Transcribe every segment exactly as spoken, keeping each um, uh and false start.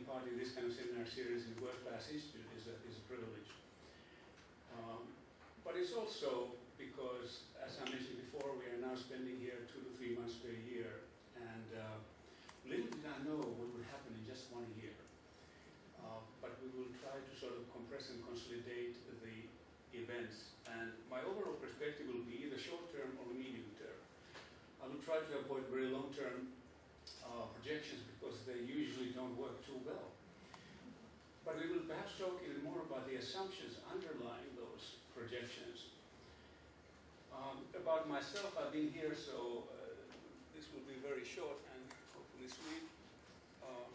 part in this kind of seminar series in the World Class Institute is a, is a privilege. Um, but it's also because, as I mentioned before, we are now spending here two to three months per year, and uh, little did I know what would happen in just one year. Uh, but we will try to sort of compress and consolidate the events, and my overall perspective will be either short-term or medium-term. I will try to avoid very long-term uh, projections because they usually don't work too well. But we will perhaps talk even more about the assumptions underlying those projections. Um, about myself, I've been here, so uh, this will be very short and hopefully sweet. Uh,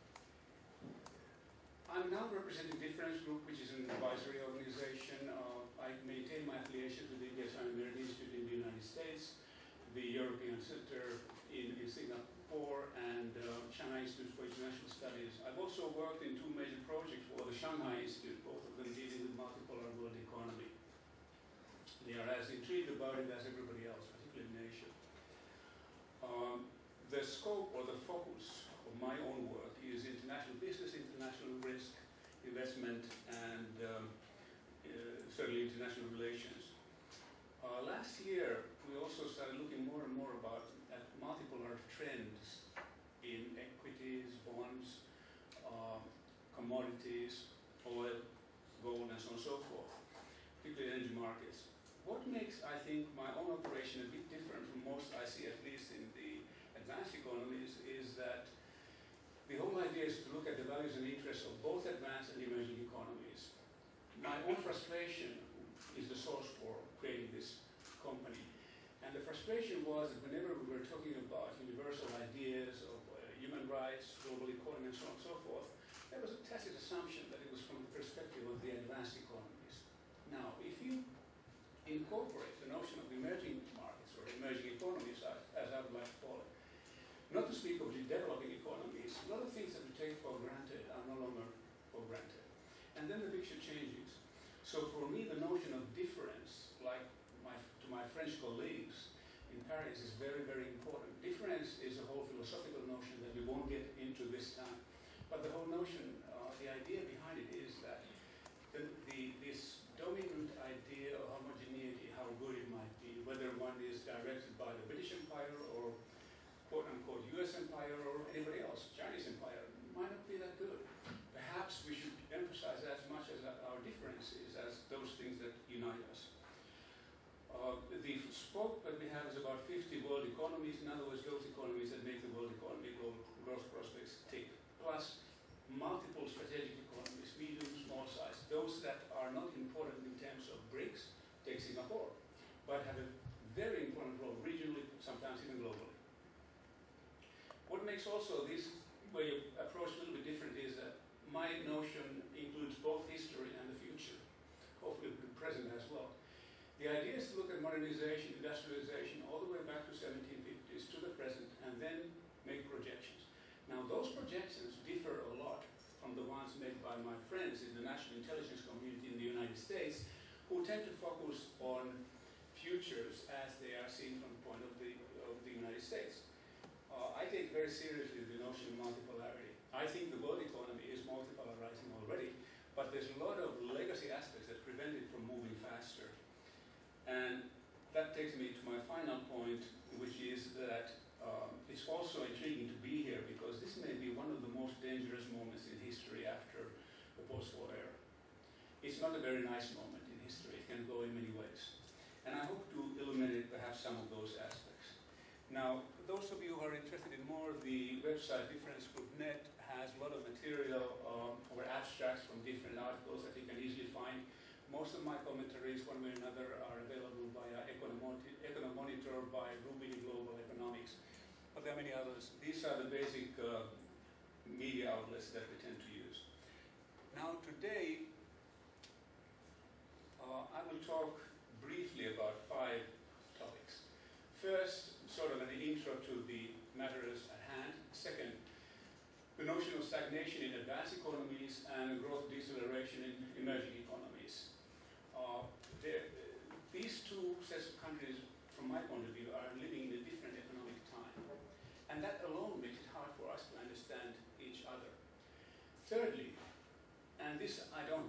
I'm now representing Difference Group, which is an advisory organization. Uh, I maintain my affiliations with the India China Merit Institute in the United States, the European Center in, in Singapore, and uh, Shanghai Institute for International Studies. I've also worked in two major projects for the Shanghai Institute, both of them dealing with multipolar world economy. They are as intrigued about it as everybody else, particularly in Asia. Um, the scope or the focus of my own work is international business, international risk, investment, and um, uh, certainly international relations. Uh, last year, we also started looking more and more about at multipolar trends in equities, bonds, uh, commodities, oil, gold, and so on and so forth, particularly energy markets. What makes, I think, my own operation a bit different from most I see, at least in the advanced economies, is that the whole idea is to look at the values and interests of both advanced and emerging economies. My own frustration is the source for creating this company. And the frustration was that whenever we were talking about universal ideas of uh, human rights, global economy, and so on and so forth, there was a tacit assumption that it was from the perspective of the advanced economies. Now, if you incorporate the notion of emerging markets or emerging economies, as I would like to call it, not to speak of the developing economies, a lot of things that we take for granted are no longer for granted. And then the picture changes. So for me, the notion of difference, like my, to my French colleagues in Paris, is very, very important. Difference is a whole philosophical notion that we won't get into this time. But the whole notion, uh, the idea behind it is that the, the, this dominant idea of homogeneity, how good it might be, whether one is directed by the British Empire or quote-unquote U S Empire or anybody else, Chinese Empire, might not be that good. Perhaps we should emphasize as much as our differences as those things that unite us. Uh, the scope that we have is about fifty world economies, in other words, those economies that make the world economy, global growth prospects tick, plus multiple strategic economies, medium, small size, those that are not important in terms of BRICS, take Singapore, but have a very important role regionally, sometimes even globally. What makes also this way of approach a little bit different is that my notion includes both history and the future, hopefully the present as well. The idea is to look at modernization, industrialization, all the way back to seventeen fifties to the present, and then make projections. Now, those projections differ a lot from the ones made by my friends in the national intelligence community in the United States, who tend to focus on futures as they are seen from the point of the, of the United States. Uh, I take very seriously the notion of multipolarity. I think the world economy is multipolarizing already, but there's a lot of legacy aspects that prevent it from moving faster. And that takes me to my final point, which is that um, it's also intriguing to be here because this may be one of the most dangerous moments in history after the post-war era. It's not a very nice moment in history. It can go in many ways. And I hope to illuminate perhaps some of those aspects. Now, those of you who are interested in more, the website difference group dot net has a lot of material um, or abstracts from different articles that you can easily find. Most of my commentaries, one way or another, are available via Economonitor, by Rubin Global Economics, but there are many others. These are the basic uh, media outlets that we tend to use. Now, today, uh, I will talk briefly about five topics. First, sort of an intro to the matters at hand. Second, the notion of stagnation in advanced economies and growth deceleration in emerging economies. Uh, these two sets of countries, from my point of view, are living in a different economic time. And that alone makes it hard for us to understand each other.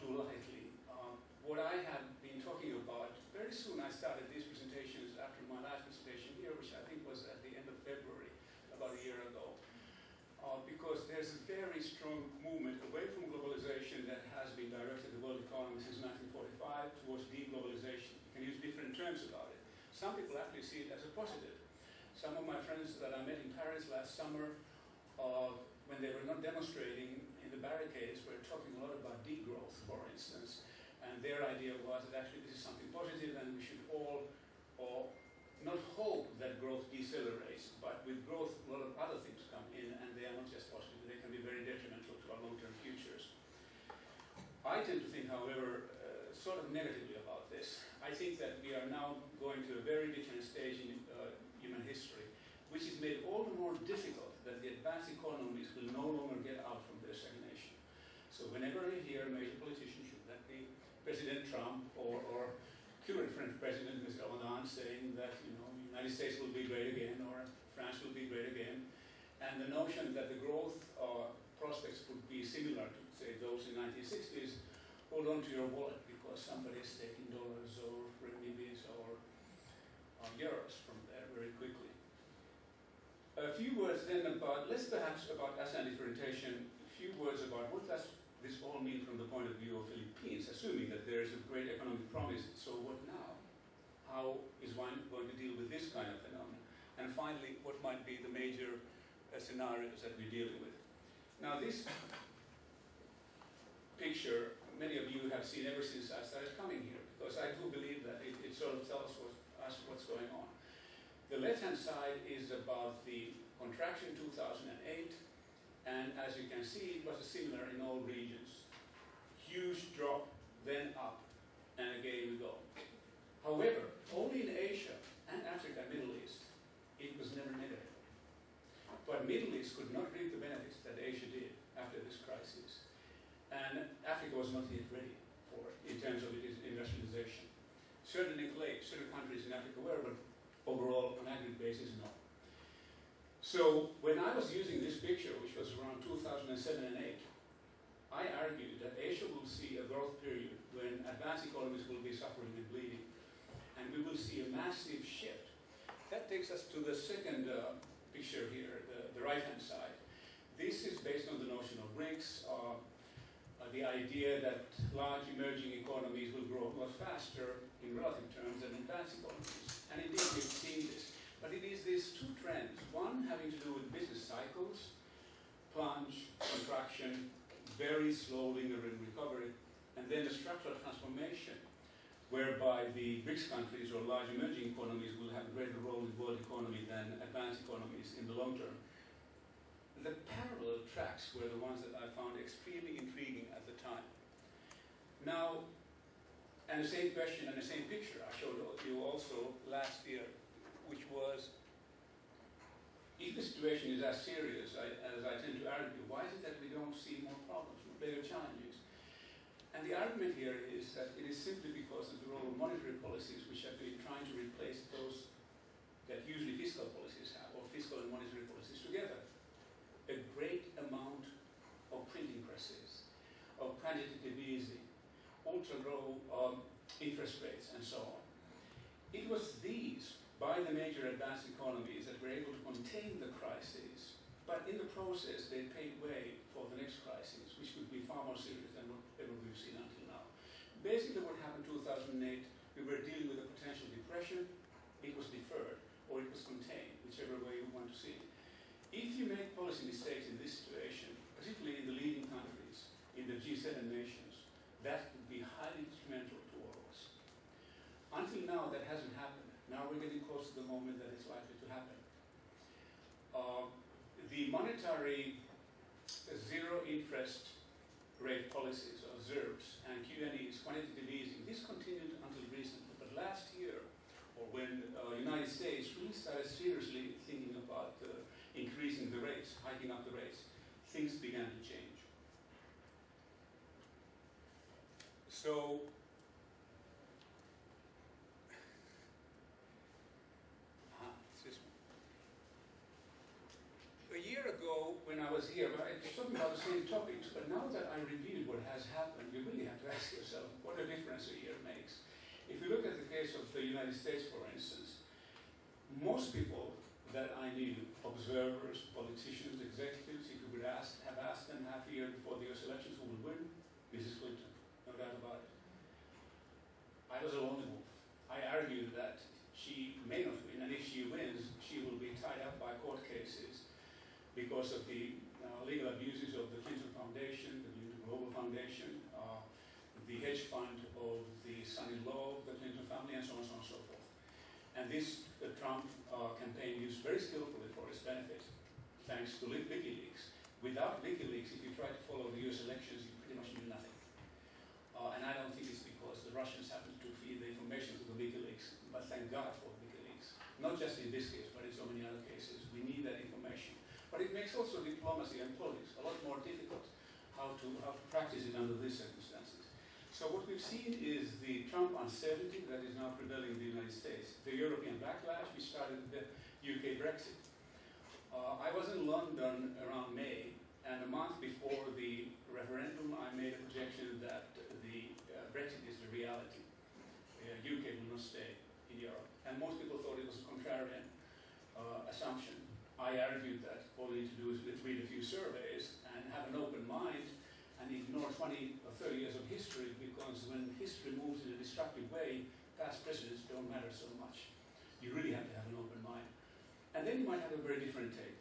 too lightly. Uh, what I have been talking about, very soon I started these presentations after my last presentation here, which I think was at the end of February, about a year ago. Uh, because there's a very strong movement away from globalization that has been directed the world economy since nineteen forty-five towards deglobalization. You can use different terms about it. Some people actually see it as a positive. Some of my friends that I met in Paris last summer, uh, when they were not demonstrating in the barricades, were talking a lot about degrowth, for instance. And their idea was that actually this is something positive and we should all, or not hope that growth decelerates, but with growth a lot of other things come in and they are not just positive, they can be very detrimental to our long-term futures. I tend to think, however, uh, sort of negatively about this. I think that we are now going to a very different stage in uh, human history, which is made all the more difficult that the advanced economies will no longer get out from their stagnation. So whenever we hear a major politician, should that be President Trump or, or current French President Mister Hollande saying that, you know, the United States will be great again or France will be great again, and the notion that the growth uh, prospects would be similar to, say, those in the nineteen sixties, hold on to your wallet because somebody is taking dollars or renminbis or uh, euros from there very quickly. A few words then about, less perhaps about ASEAN differentiation, a few words about what does this all mean from the point of view of Philippines, assuming that there is a great economic promise. So what now? How is one going to deal with this kind of phenomenon? And finally, what might be the major uh, scenarios that we're dealing with? Now this picture, many of you have seen ever since I started coming here, because I do believe that it, it sort of tells what, us what's going on. The left-hand side is about the contraction in two thousand eight, and as you can see, it was similar in all regions. Huge drop, then up, and again we go. However, only in Asia and Africa and Middle East, it was never negative. But Middle East could not reap the benefits that Asia did after this crisis. And Africa was not yet ready for it in terms of its industrialization. Certainly, certain countries in Africa were, but overall, on aggregate basis, no. So when I was using this picture, which was around two thousand seven and eight, I argued that Asia will see a growth period when advanced economies will be suffering and bleeding, and we will see a massive shift. That takes us to the second uh, picture here, the, the right-hand side. This is based on the notion of BRICS, uh, uh, the idea that large emerging economies will grow much faster in relative terms than advanced economies. And indeed, we've seen this. But it is these two trends, one having to do with business cycles, plunge, contraction, very slow lingering recovery, and then the structural transformation, whereby the BRICS countries or large emerging economies will have a greater role in the world economy than advanced economies in the long term. The parallel tracks were the ones that I found extremely intriguing at the time. Now, and the same question and the same picture I showed you also last year, which was, if the situation is as serious I, as I tend to argue, why is it that we don't see more problems, bigger challenges? And the argument here is that it is simply because of the role of monetary policies which have been trying to replace those that usually fiscal policies have, or fiscal and monetary policies together. A great amount of printing presses, of quantitative easing, ultra-low um, interest rates, and so on. It was these, by the major advanced economies, that were able to contain the crises, but in the process they paved way for the next crisis, which would be far more serious than whatever we've seen until now. Basically what happened in two thousand eight, we were dealing with a potential depression, it was deferred, or it was contained, whichever way you want to see it. If you make policy mistakes in this situation, particularly in the leading countries, in the G seven nations, that would be highly detrimental to all of us. Until now, that hasn't happened. Now we're getting close to the moment that it's likely to happen. Uh, the monetary zero interest rate policies, or Z I R Ps, and Q N Es, quantitative easing, this continued until recently. But last year, or when the uh, United States really started seriously thinking about uh, increasing the rates, hiking up the rates, things began to change. So, ah, it's this one. A year ago, when I was here, I was talking about the same topics, but now that I reviewed what has happened, you really have to ask yourself what a difference a year makes. If you look at the case of the United States, for instance, most people that I knew, observers, politicians, executives, if you would ask, have asked them half a year before the U S elections who will win, Missus Clinton, no doubt about it. I was a lone wolf. I argued that she may not win, and if she wins, she will be tied up by court cases because of the uh, legal abuses of the Clinton Foundation, the Clinton Global Foundation, uh, the hedge fund of the son-in-law of the Clinton family, and so on, so on and so forth. And this the Trump uh, campaign used very skillfully for its benefit, thanks to WikiLeaks. Without WikiLeaks, if you try to follow the U S elections, you pretty much do nothing. Uh, and I don't think it's because the Russians happened to feed the information to the WikiLeaks, but thank God for WikiLeaks. Not just in this case, but in so many other cases. We need that information. But it makes also diplomacy and politics a lot more difficult how to, how to practice it under these circumstances. So what we've seen is the Trump uncertainty that is now prevailing in the United States, the European backlash, we started with the U K Brexit. Uh, I was in London around May, and a month before the referendum, I made a projection that the uh, Brexit is the reality. Uh, U K will not stay in Europe. And most people thought it was a contrarian uh, assumption. I argued that all you need to do is read a few surveys and have an open mind and ignore twenty or thirty years of history, because when history moves in a destructive way, past precedents don't matter so much. You really have to have an open mind. And then you might have a very different take.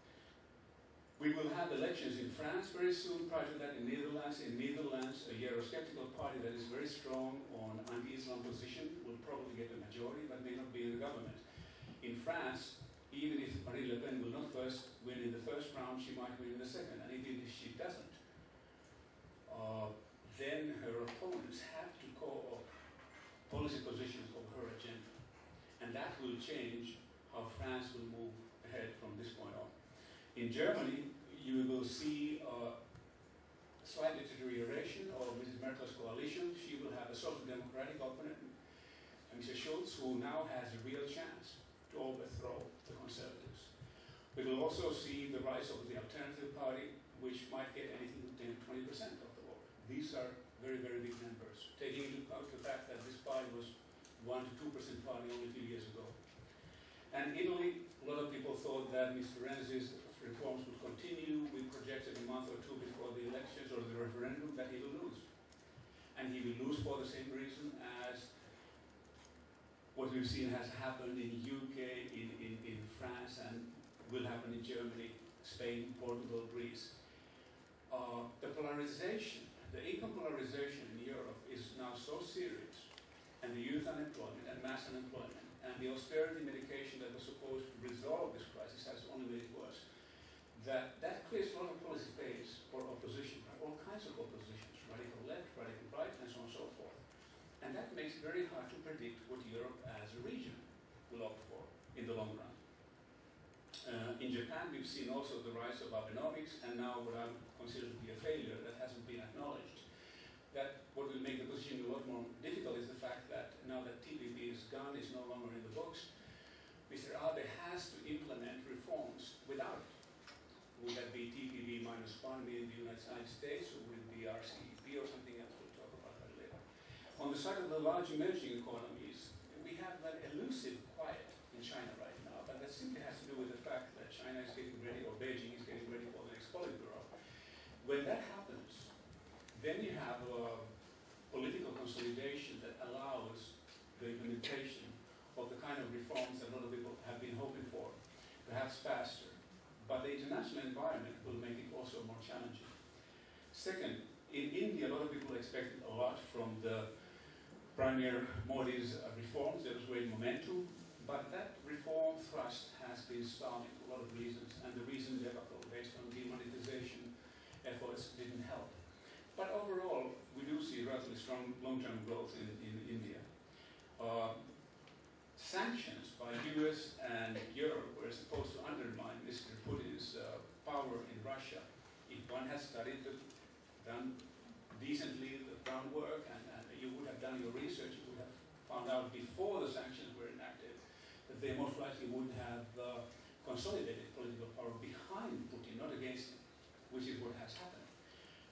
We will have elections in France very soon, prior to that in Netherlands. In Netherlands, a Eurosceptical party that is very strong on anti-Islam position will probably get a majority, but may not be in the government. In France, even if Marine Le Pen will not first win in the first round, she might win in the second. And even if she doesn't, uh, then her opponents have to co-opt policy positions of her agenda. And that will change how France will move ahead from this point on. In Germany, you will see a slight deterioration of Missus Merkel's coalition. She will have a social democratic opponent, Mister Schulz, who now has a real chance to overthrow the Conservatives. We will also see the rise of the Alternative Party, which might get anything to ten to twenty percent of the vote. These are very, very big numbers, taking into account the fact that this party was one to two percent party only a few years ago. And Italy, a lot of people thought that Mister Renzi's reforms would continue. We projected a month or two before the elections or the referendum that he will lose. And he will lose for the same reason as what we've seen has happened in U K, in, in, in France, and will happen in Germany, Spain, Portugal, Greece. Uh, the polarization, the income polarization in Europe is now so serious, and the youth unemployment and mass unemployment, and the austerity medication that was supposed to resolve this crisis has only made it worse. That, that creates a lot of policy space for opposition, all kinds of oppositions, radical left, radical right, and so on and so forth. And that makes it very hard to predict what Europe as a region will opt for in the long run. Uh, in Japan, we've seen also the rise of Abenomics, and now what I would consider to be a failure that hasn't been acknowledged. That what will make the position a lot more difficult is the fact that now that T P P is gone, is no longer in the books, Mister Abe has to implement reforms without it. Would that be T P P minus one in the United States, or would it be R C E P or something else? We'll talk about that later. On the side of the large emerging economies, we have that elusive quiet in China right now, but that simply has to do with the fact that China is getting ready, or Beijing is getting ready for the next Politburo. When that happens, then you have a political consolidation that allows the implementation of the kind of reforms that a lot of people have been hoping for, perhaps faster. But the international environment will make it also more challenging. Second, in India, a lot of people expected a lot from the Premier Modi's uh, reforms. There was great momentum, but that reform thrust has been stalling for a lot of reasons, and the reason debacle based on demonetization efforts didn't help. But overall, we do see relatively strong long-term growth in, in India. Uh, Sanctions by U S and Europe were supposed to undermine Mister Putin's uh, power in Russia. If one has studied, the, done decently the groundwork, and, and you would have done your research, you would have found out before the sanctions were enacted that they most likely would have uh, consolidated political power behind Putin, not against him, which is what has happened.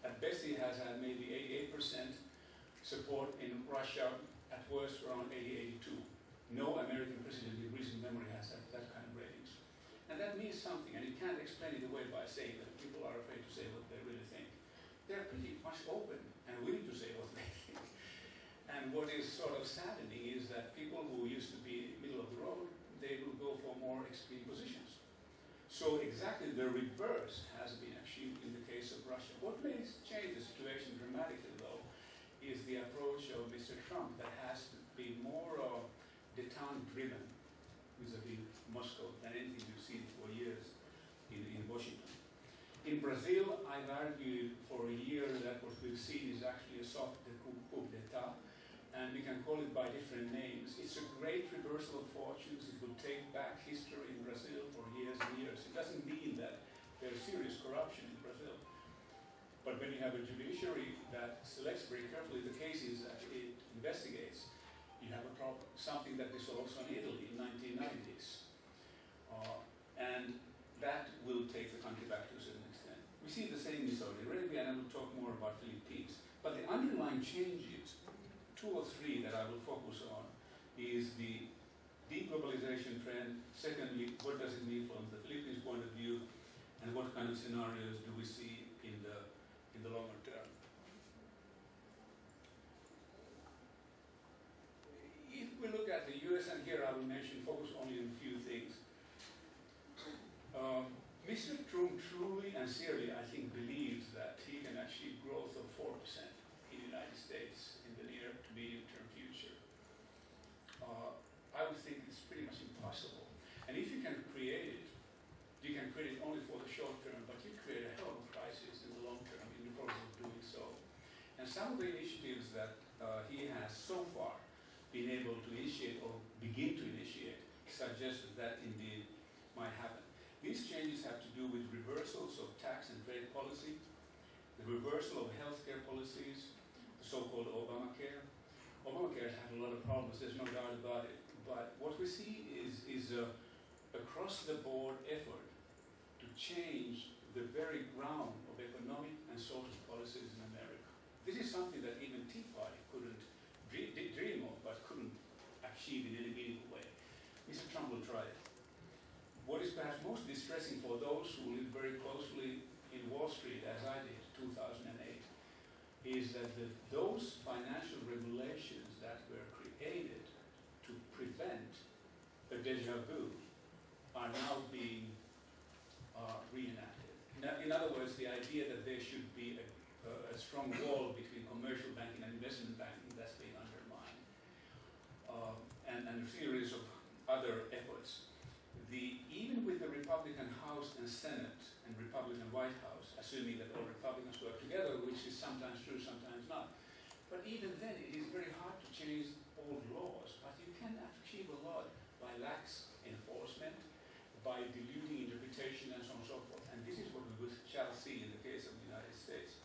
At best, he has had maybe eighty-eight percent support in Russia, at worst around eighty, eighty-two. No American president in recent memory has had that kind of ratings. And that means something, and you can't explain it away by saying that people are afraid to say what they really think. They're pretty much open and willing to say what they think. And what is sort of saddening is that people who used to be middle of the road, they will go for more extreme positions. So exactly the reverse has been achieved in the case of Russia. What may change the situation dramatically, though, is the approach of Mister Trump that has been more uh, detente-driven vis-a-vis Moscow than anything we've seen for years in, in Washington. In Brazil, I've argued for a year that what we've seen is actually a soft coup d'etat, and we can call it by different names. It's a great reversal of fortunes. It will take back history in Brazil for years and years. It doesn't mean that there's serious corruption in Brazil. But when you have a judiciary that selects very carefully the cases that it investigates, you have a problem. Something that we saw also in Italy in nineteen nineties. Uh, and that will take the country back to a certain extent. We see the same in Saudi Arabia, and I will talk more about Philippines. But the underlying changes, two or three that I will focus on, is the deglobalization trend. Secondly, what does it mean from the Philippines point of view, and what kind of scenarios do we see in the in the longer term? If we look at the U S, and here I will mention, focus only on a few things. Um, Mister Trump truly and sincerely, I think, believes that he can achieve growth of four percent in the United States in the near to medium-term future. Uh, I would think it's pretty much impossible. And if you can create it, you can create it only for the short term, but you create a hell of a crisis in the long term in the process of doing so. And some of the initiatives that uh, he has so far been able to initiate or begin to initiate suggest that that indeed might happen. These changes have to do with reversals of tax and trade policy, the reversal of healthcare policies, the so-called Obamacare. Obamacare has had a lot of problems, there's no doubt about it. But what we see is, is a across-the-board effort to change the very ground of economic and social policies in America. This is something that even Tea Party couldn't dream, dream of, but couldn't achieve in any meaningful way. Mister Trump will try it. What is perhaps most distressing for those who live very closely in Wall Street, as I did in two thousand eight, is that the, those financial regulations that were created to prevent a deja vu are now being uh, reenacted. Now, in other words, the idea that there should be a, a, a strong wall between commercial banking and investment banking, that's being undermined. Uh, and, and a series of other efforts. The, even with the Republican House and Senate and Republican White House, assuming that all Republicans work together, which is sometimes true, sometimes not. But even then, it is very hard to change old laws. But you can achieve a lot by lax enforcement, by diluting interpretation, and so on and so forth. And this is what we shall see in the case of the United States.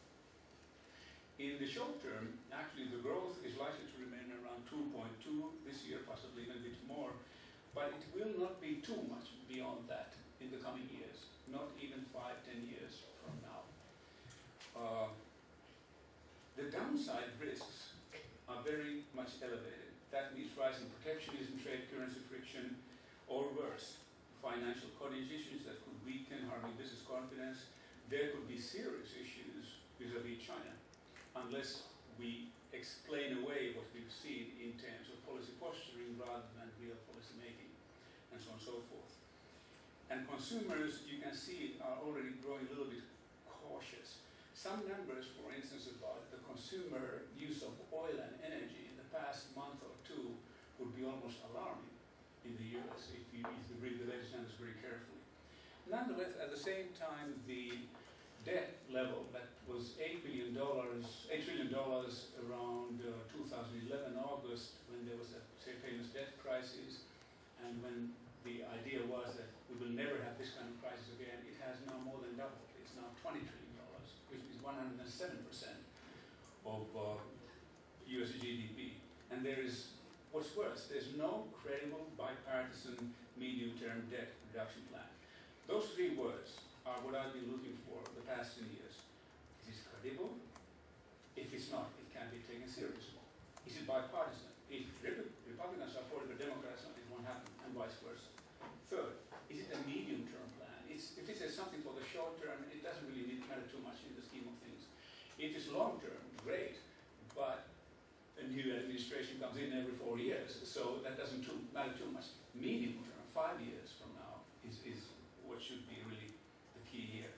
In the short term, actually, the growth is likely to remain around two point two this year, possibly even a bit more. But it will not be too much beyond that in the coming years, not even five, ten years from now. Uh, the downside risks are very much elevated. That means rising protectionism, trade currency friction, or worse, financial cottage issues that could weaken, harming business confidence. There could be serious issues vis-a-vis China, unless we explain away what we've seen in terms of policy posturing rather than real policy making, and so on and so forth. And consumers, you can see, are already growing a little bit cautious. Some numbers, for instance, about the consumer use of oil and energy in the past month or two would be almost alarming in the U S if you, if you read the latest numbers very carefully. Nonetheless, at the same time, the debt level that was eight billion dollars, eight trillion dollars around uh, two thousand eleven August, when there was a say, famous debt crisis, and when the idea was that we will never have this kind of crisis again, it has now more than doubled. It's now twenty trillion dollars, which is one hundred seven percent of uh, U S G D P. And there is, what's worse, there's no credible bipartisan medium-term debt reduction plan. Those three words are what I've been looking for the past ten years. This is bipartisan. If Republicans are for it, the Democrats it won't happen, and vice versa. Third, is it a medium-term plan? It's, if it says something for the short term, it doesn't really matter too much in the scheme of things. If it's long-term, great, but a new administration comes in every four years, so that doesn't too, matter too much. Medium-term, five years from now, is, is what should be really the key here.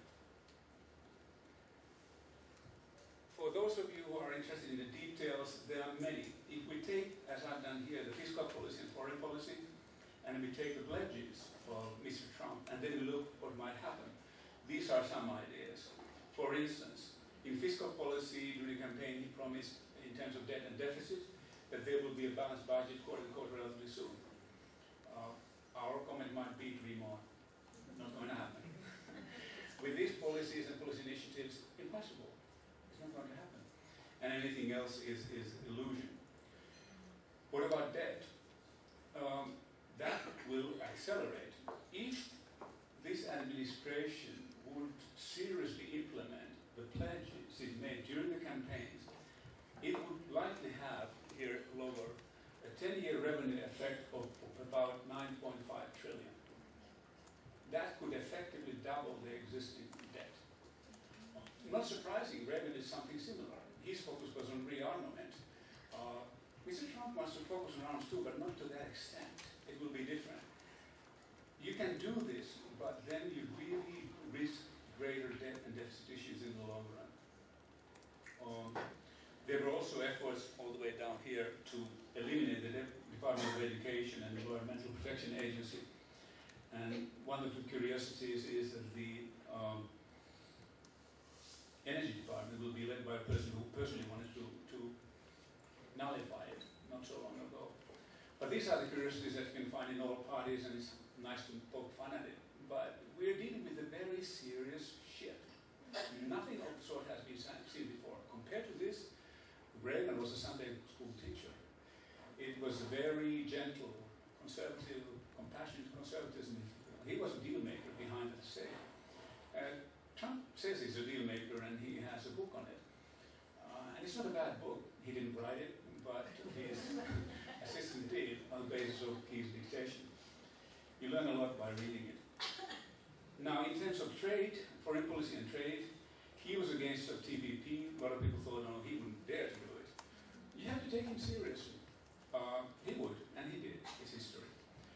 For those of you who are interested in the details, there are many. If we take, as I've done here, the fiscal policy and foreign policy, and we take the pledges of Mister Trump, and then we look what might happen. These are some ideas. For instance, in fiscal policy during the campaign, he promised, in terms of debt and deficit, that there will be a balanced budget, quote unquote, relatively soon. Uh, our comment might be three more. Not going to happen. With these policies and policy initiatives, impossible. It's not going to happen. And anything else is, is illusion. What about debt? Um, that will accelerate. If this administration would seriously implement the pledges it made during the campaigns, it would likely have, here lower, a ten-year revenue effect of, of about nine point five trillion. That could effectively double the existing debt. Not surprising, Reagan did something similar. His focus was on rearmament. Uh, Mister Trump wants to focus on arms too, but not to that extent. It will be different. You can do this, but then you really risk greater debt and deficit issues in the long run. Um, there were also efforts all the way down here to eliminate the De Department of Education and Environmental Protection Agency. And one of the curiosities is that the um, Energy Department will be led by a person who personally wanted to, to nullify it not so long ago. But these are the curiosities that you can find in all parties, and it's nice to poke fun at it. But we're dealing with a very serious shift. Nothing of the sort has been seen before. Compared to this, Reagan was a Sunday school teacher. It was a very gentle, conservative, compassionate conservatism. He was a deal maker behind the safe. Uh, Trump says he's a deal maker, and he has a book on it. Uh, and it's not a bad book. He didn't write it, but his assistant did on the basis of his dictation. You learn a lot by reading it. Now, in terms of trade, foreign policy and trade, he was against the T P P. A lot of people thought, no, he wouldn't dare to do it. You have to take him seriously. Uh, he would, and he did. It's history.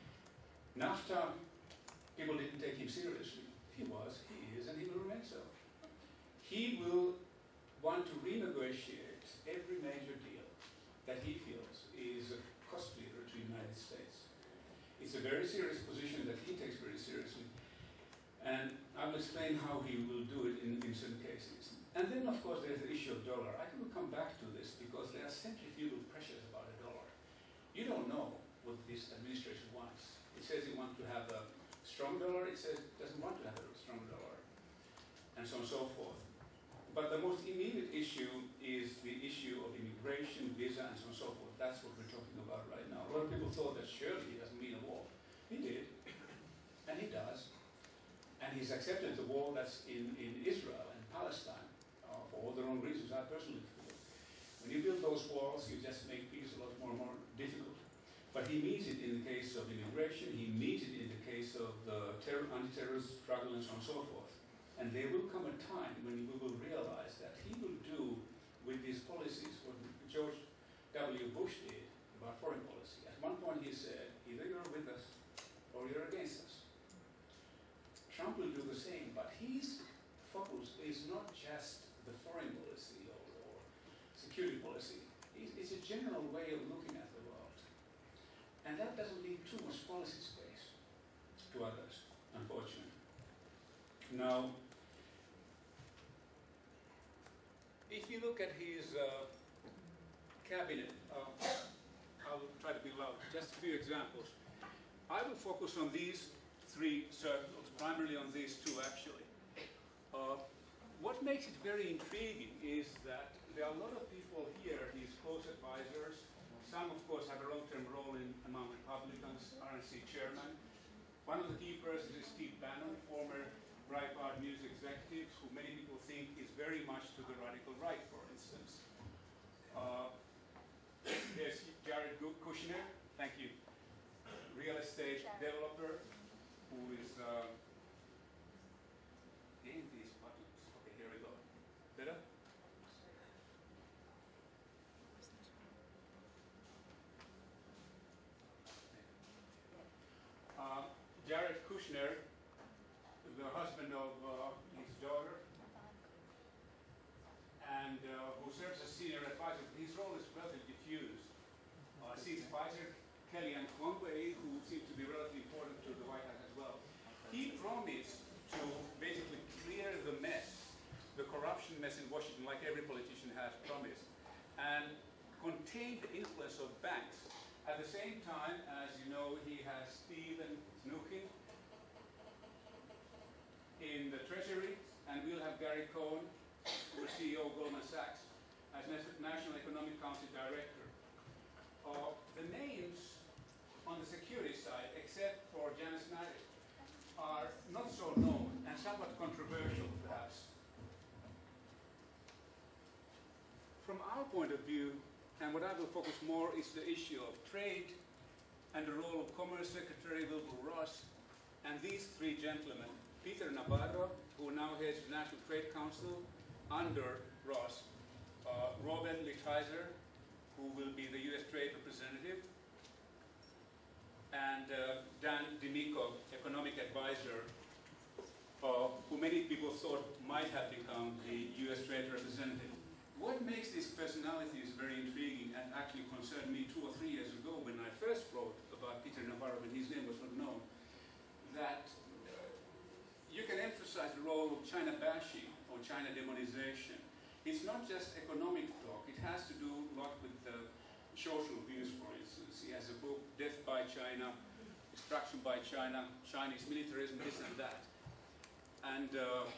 NAFTA, people didn't take him seriously. He was, he is, and he will remain so. He will want to renegotiate every major deal that he feels is costlier to the United States. It's a very serious position that he takes very seriously. And I'll explain how he will do it in, in certain cases. And then, of course, there's the issue of dollar. I will come back to this because there are centrifugal pressures about the dollar. You don't know what this administration wants. It says it wants to have a strong dollar. It says it doesn't want to have a strong dollar. And so on and so forth. But the most immediate issue is the issue of immigration, visa, and so on and so forth. That's what we're talking about right now. A lot of people thought that surely he doesn't mean a wall. He did. And he does. And he's accepted the wall that's in, in Israel and Palestine uh, for all the wrong reasons, I personally feel. When you build those walls, you just make peace a lot more and more difficult. But he means it in the case of immigration, he means it in the case of the terror, anti-terrorist struggle, and so on and so forth. And there will come a time when we will realize that he will do with these policies what George W. Bush did about foreign policy. At one point he said, either you're with us or you're against us. Trump will do the same, but his focus is not just the foreign policy or, or security policy. It's, it's a general way of looking at the world. And that doesn't leave too much policy space to others, unfortunately. Now, if you look at his uh, cabinet, uh, I'll try to be loud, just a few examples. I will focus on these three circles, primarily on these two actually. Uh, what makes it very intriguing is that there are a lot of people here, his close advisors. Some, of course, have a long-term role in among Republicans, R N C chairman. One of the key persons is Steve Bannon, former Breitbart News executive, who many people think is very much to the radical right, for instance. Uh, there's Kellyanne Conway, who seems to be relatively important to the White House as well. He promised to basically clear the mess, the corruption mess in Washington, like every politician has promised, and contain the influence of banks. At the same time, as you know, he has Stephen Mnuchin in the Treasury, and we'll have Gary Cohn, who is C E O of Goldman Sachs, as National Economic Council Director. Uh, the names on the security side, except for Janice Nader, are not so known and somewhat controversial, perhaps. From our point of view, and what I will focus more is the issue of trade and the role of Commerce Secretary Wilbur Ross and these three gentlemen, Peter Navarro, who now heads the National Trade Council under Ross, uh, Robin Lighthizer, who will be the U S Trade Representative, and uh, Dan DiMicco, Economic Advisor, uh, who many people thought might have become the U S Trade Representative. What makes these personalities very intriguing and actually concerned me two or three years ago when I first wrote about Peter Navarro, when his name was not known, that uh, you can emphasize the role of China bashing or China demonization. It's not just economic talk, it has to do a lot with uh, social views, for instance. He has a book, Death by China, Destruction by China, Chinese militarism, this and that. And uh,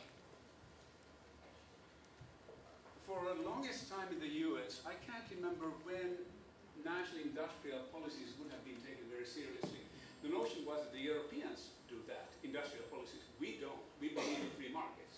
for the longest time in the U S, I can't remember when national industrial policies would have been taken very seriously. The notion was that the Europeans do that, industrial policies. We don't. We believe in free markets.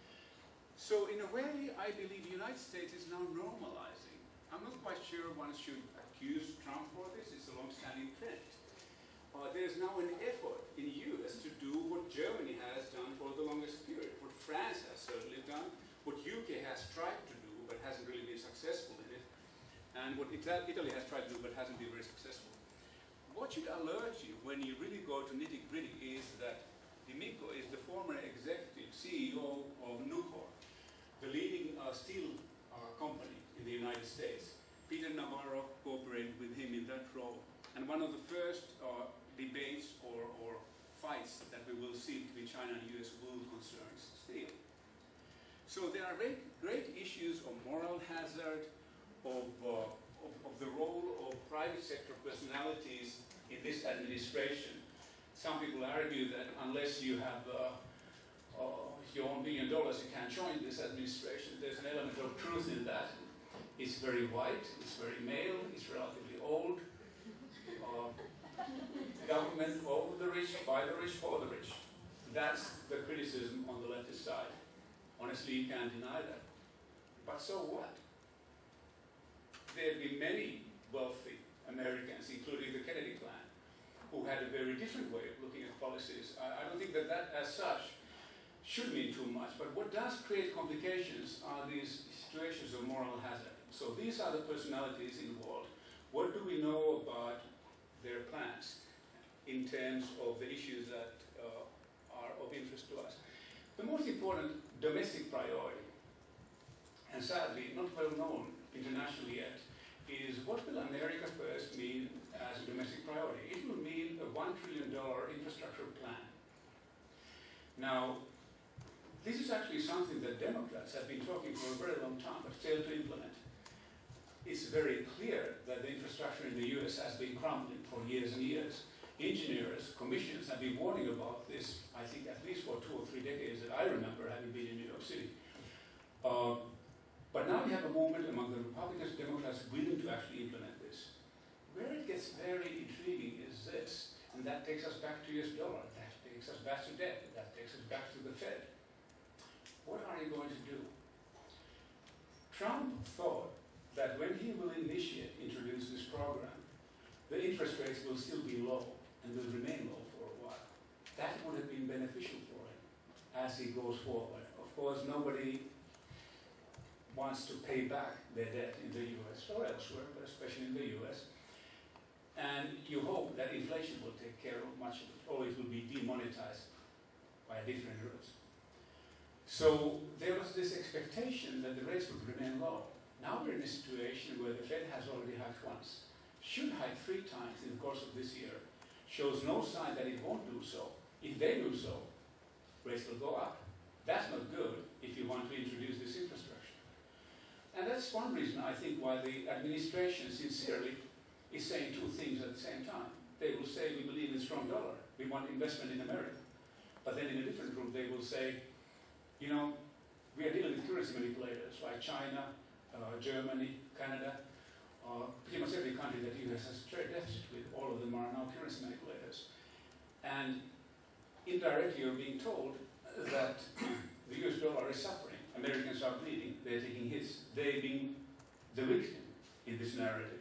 So in a way, I believe the United States is now normalizing. I'm not quite sure one should accuse Trump for this. It's a long-standing trend. Uh, there's now an effort in the U S to do what Germany has done for the longest period, what France has certainly done, what U K has tried to do but hasn't really been successful in it, and what Italy has tried to do but hasn't been very successful. What should alert you when you really go to nitty-gritty is that DiMicco is the former executive C E O of Nucor, the leading uh, steel uh, company in the United States. Peter Navarro cooperated with him in that role. And one of the first uh, debates or, or fights that we will see between China and the U S will concern steel. So there are great, great issues of moral hazard, of, uh, of, of the role of private sector personalities in this administration. Some people argue that unless you have uh, uh, your own billion dollars, you can't join this administration. There's an element of truth in that. It's very white, it's very male, it's relatively old. Uh, government over the rich, by the rich, for the rich. That's the criticism on the leftist side. Honestly, you can't deny that. But so what? There have been many wealthy Americans, including the Kennedy clan, who had a very different way of looking at policies. I, I don't think that that, as such, should mean too much, but what does create complications are these situations of moral hazard. So these are the personalities involved. What do we know about their plans in terms of the issues that uh, are of interest to us? The most important domestic priority, and sadly not well known internationally yet, is what will America First mean as a domestic priority? It will mean a one trillion dollar infrastructure plan. Now, this is actually something that Democrats have been talking for a very long time, but failed to implement. It's very clear that the infrastructure in the U S has been crumbling for years and years. Engineers, commissions have been warning about this, I think, at least for two or three decades that I remember having been in New York City. Uh, but now we have a movement among the Republicans and Democrats willing to actually implement this. Where it gets very intriguing is this, and that takes us back to U S dollar, that takes us back to debt, that takes us back to the Fed. What are you going to do? Trump thought that when he will initiate, introduce this program, the interest rates will still be low and will remain low for a while. That would have been beneficial for him as he goes forward. Of course, nobody wants to pay back their debt in the U S or elsewhere, but especially in the U S. And you hope that inflation will take care of much of it, or it will be demonetized by different routes. So there was this expectation that the rates would remain low. Now we're in a situation where the Fed has already hiked once. should hike three times in the course of this year, shows no sign that it won't do so. If they do so, rates will go up. That's not good if you want to introduce this infrastructure. And that's one reason, I think, why the administration sincerely is saying two things at the same time. They will say, we believe in strong dollar. We want investment in America. But then in a different group, they will say, you know, we are dealing with currency manipulators, like China, uh, Germany, Canada, uh, pretty much every country that the U S has a trade deficit with, all of them are now currency manipulators. And indirectly you're being told that the U S dollar is suffering. Americans are bleeding, they're taking hits, they being the victim in this narrative.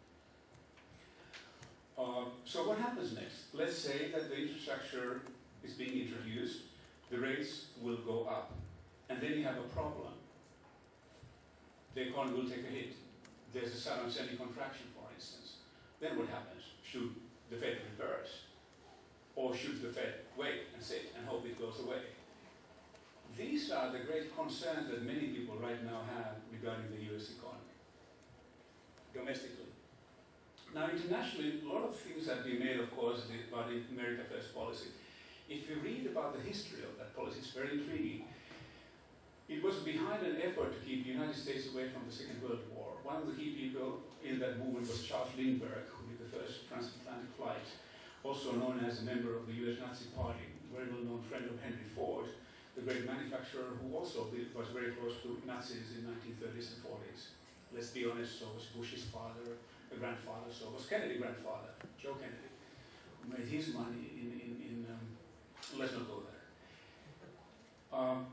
Uh, so what happens next? Let's say that the infrastructure is being introduced, the rates will go up, and then you have a problem. The economy will take a hit. There's a sudden semi-contraction, for instance. Then what happens? Should the Fed reverse? Or should the Fed wait and sit and hope it goes away? These are the great concerns that many people right now have regarding the U S economy, domestically. Now, internationally, a lot of things have been made, of course, about the America First policy. If you read about the history of that policy, it's very intriguing. It was behind an effort to keep the United States away from the Second World War. One of the key people in that movement was Charles Lindbergh, who did the first transatlantic flight, also known as a member of the U S Nazi Party, very well-known friend of Henry Ford, the great manufacturer who also was very close to Nazis in the nineteen thirties and forties. Let's be honest, so was Bush's father, a grandfather, so was Kennedy's grandfather, Joe Kennedy, who made his money in, in, in um, let's not go there. Um,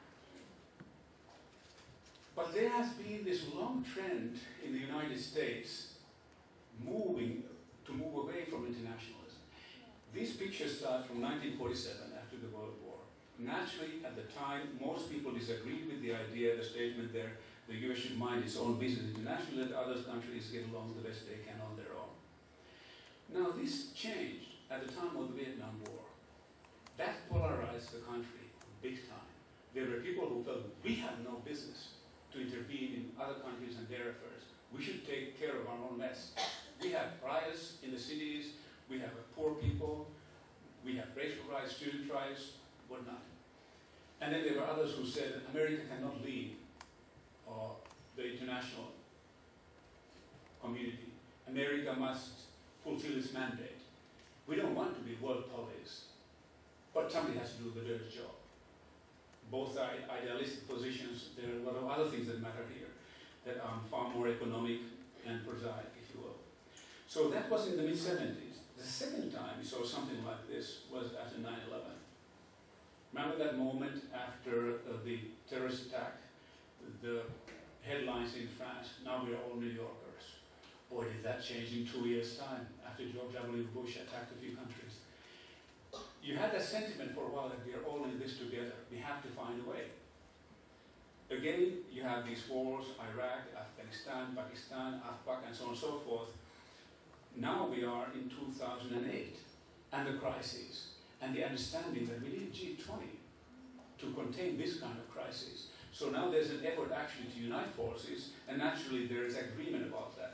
but there has been this long trend in the United States moving to move away from internationalism. These pictures start from nineteen forty-seven, after the World War. Naturally, at the time, most people disagreed with the idea, the statement there, the U S should mind its own business internationally, let other countries get along the best they can on their own. Now, this changed at the time of the Vietnam War. That polarized the country big time. There were people who felt we have no business to intervene in other countries and their affairs. We should take care of our own mess. We have riots in the cities, we have poor people, we have racial riots, student riots, whatnot. And then there were others who said that America cannot lead uh, the international community. America must fulfill its mandate. We don't want to be world police, but somebody has to do the dirty job. Both are idealistic positions. There are a lot of other things that matter here that are far more economic and prosaic, if you will. So that was in the mid seventies. The second time we saw something like this was after nine eleven. Remember that moment after uh, the terrorist attack? The headlines in France, now we are all New Yorkers. Boy, did that change in two years' time after George W. Bush attacked a few countries. You had that sentiment for a while that we are all in this together. We have to find a way. Again, you have these wars, Iraq, Afghanistan, Pakistan, Afghan, and so on and so forth. Now we are in two thousand eight, and the crises, and the understanding that we need G twenty to contain this kind of crisis. So now there's an effort actually to unite forces, and naturally there is agreement about that.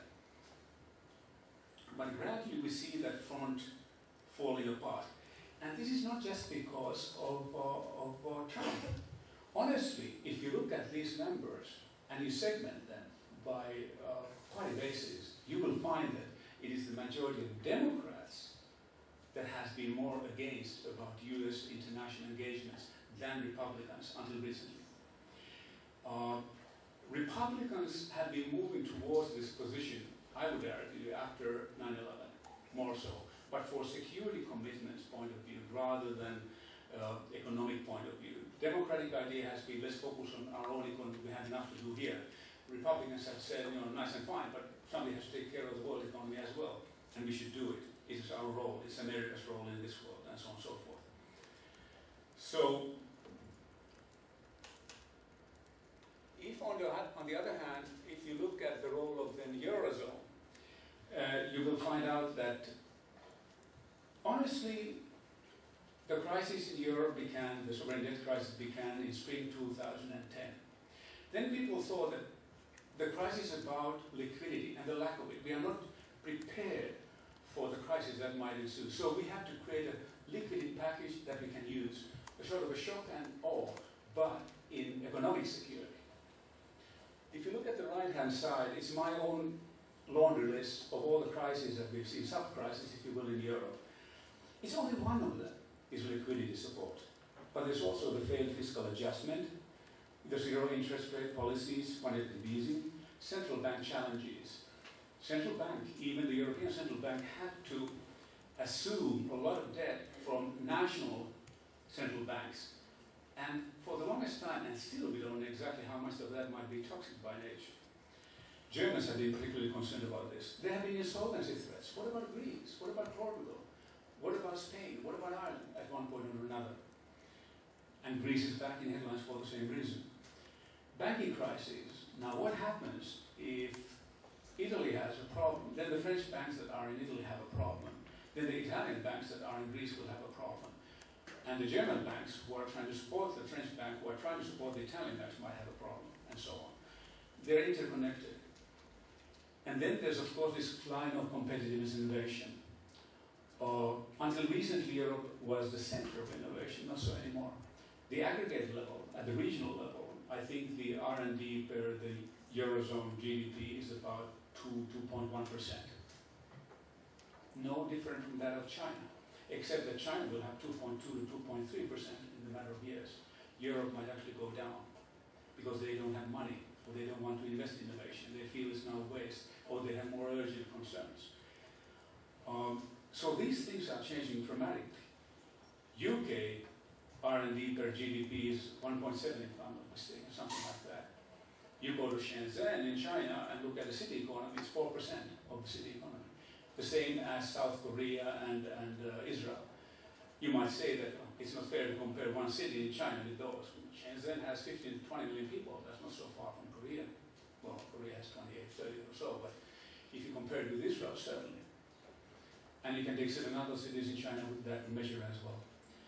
But gradually we see that front falling apart. And this is not just because of, uh, of uh, Trump. Honestly, if you look at these numbers and you segment them by uh, party basis, you will find that it is the majority of Democrats that has been more against about U S international engagements than Republicans until recently. Uh, Republicans have been moving towards this position, I would argue, after nine eleven, more so, but for security commitments point of view rather than uh, economic point of view. Democratic idea has been, let's focus on our own economy, we have enough to do here. Republicans have said, you know, nice and fine, but somebody has to take care of the world economy as well, and we should do it. It is our role, it's America's role in this world, and so on and so forth. So, if on the, on the other hand, if you look at the role of the Eurozone, uh, you will find out that, honestly, the crisis in Europe began, the sovereign debt crisis began in spring two thousand ten. Then people thought that the crisis is about liquidity and the lack of it. We are not prepared for the crisis that might ensue. So we have to create a liquidity package that we can use, a sort of a shock and awe, but in economic security. If you look at the right-hand side, it's my own laundry list of all the crises that we've seen, sub-crises, if you will, in Europe. It's only one of them is liquidity support. But there's also the failed fiscal adjustment, the zero interest rate policies, quantitative easing, central bank challenges. Central bank, even the European Central Bank, had to assume a lot of debt from national central banks. And for the longest time, and still we don't know exactly how much of that might be toxic by nature. Germans have been particularly concerned about this. There have been insolvency threats. What about Greece? What about Portugal? What about Spain? What about Ireland at one point or another? And Greece is back in headlines for the same reason. Banking crises. Now what happens if Italy has a problem? Then the French banks that are in Italy have a problem. Then the Italian banks that are in Greece will have a problem. And the German banks who are trying to support the French bank, who are trying to support the Italian banks might have a problem, and so on. They're interconnected. And then there's, of course, this line of competitiveness innovation. Uh, until recently, Europe was the center of innovation, not so anymore. The aggregate level, at the regional level, I think the R and D per the Eurozone G D P is about two, two point one percent. No different from that of China, except that China will have two point two to two point three percent in a matter of years. Europe might actually go down because they don't have money, or they don't want to invest in innovation. They feel it's now waste, or they have more urgent concerns. Um, so these things are changing dramatically. U K R and D per G D P is one point seven, if I'm not mistaken, something like that. You go to Shenzhen in China and look at the city economy, it's four percent of the city economy. The same as South Korea and, and uh, Israel. You might say that oh, it's not fair to compare one city in China with those. Shenzhen has fifteen to twenty million people, that's not so far from Korea. Well, Korea has twenty-eight, thirty or so, but if you compare it with Israel, certainly. And you can take certain other cities in China with that measure as well.